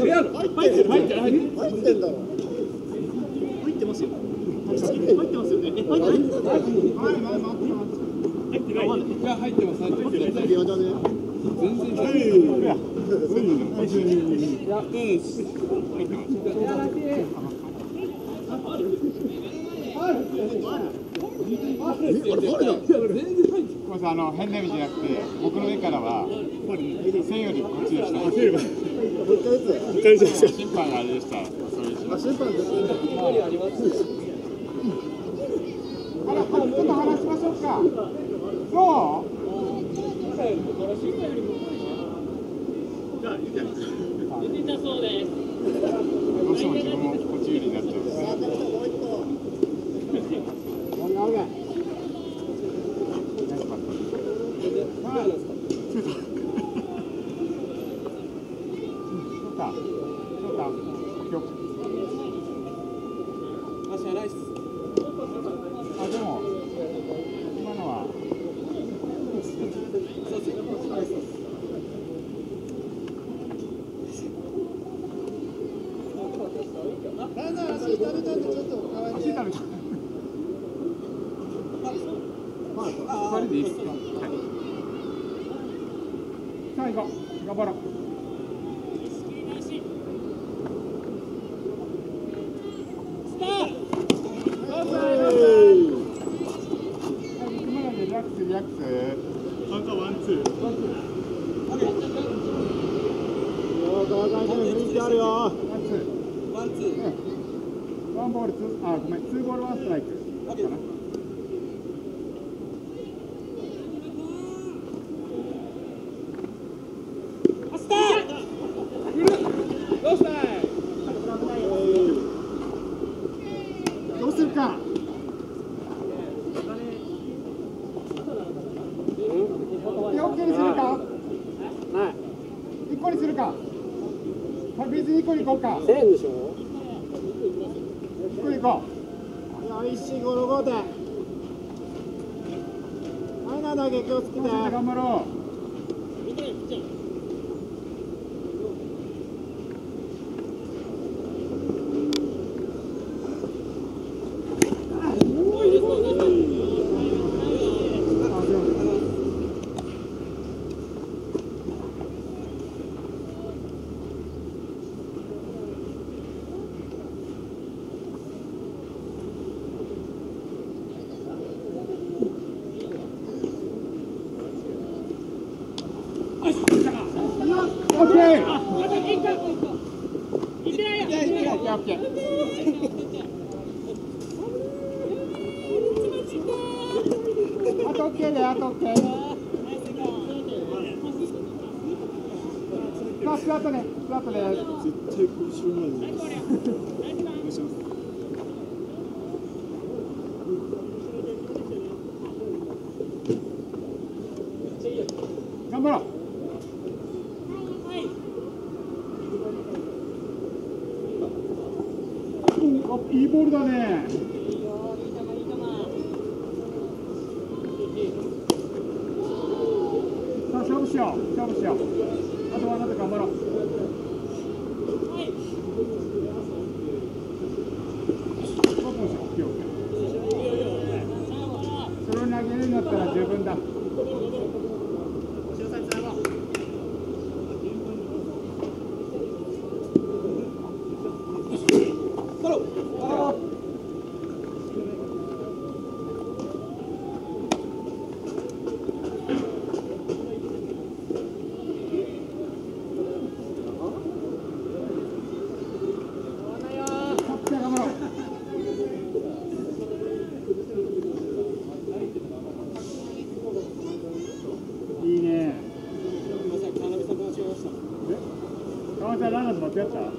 ってんだろ。 入ってますよ。入ってますよね。入ってない。 いや入ってます。入ってない。嫌だね。全然入ってない。 変な意味じゃなくて、僕の目からは線よりこっちでした。審判があれでした。そういう審判。 審判ですね。 ちょっと話しましょうか。どう？ どうしても自分もこっち有利になっちゃうんですね。 頑張ろう。いいボールだね。さあ勝負しよう、勝負しよう。あとはあなた頑張ろう。それを投げるんだったら十分だ。 間違った？はい。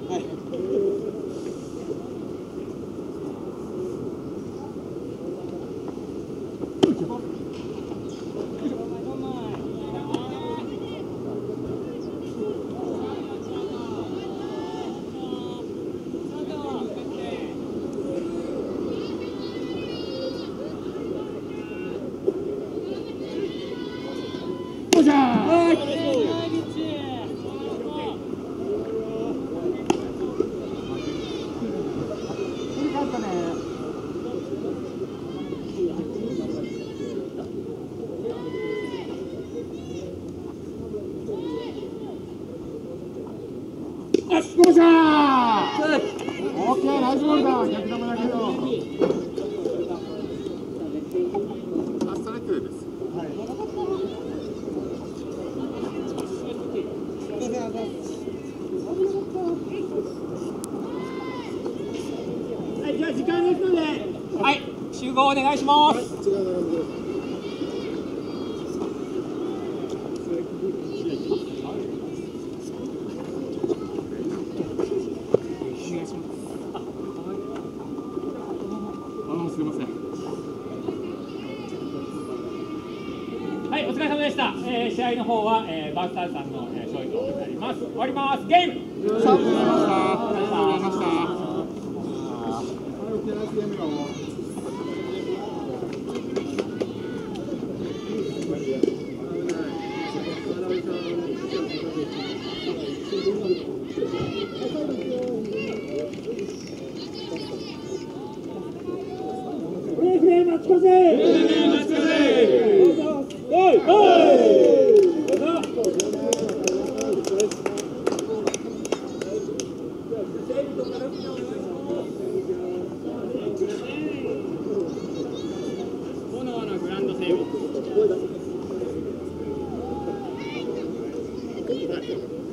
よし、ゴーシャー。オッケー、ナイスボールだ。逆球だけど。ストライクです。はい。 はい、じゃあ時間ですので。 はい、集合お願いします。 はい、違う並んで。 すみません。 はい、お疲れ様でした。試合の方は、バースターズさんの、勝利となります。終わります。ゲーム。 ありがとうございました。ありがとうございました。 待ち越炎のグランドセーブ。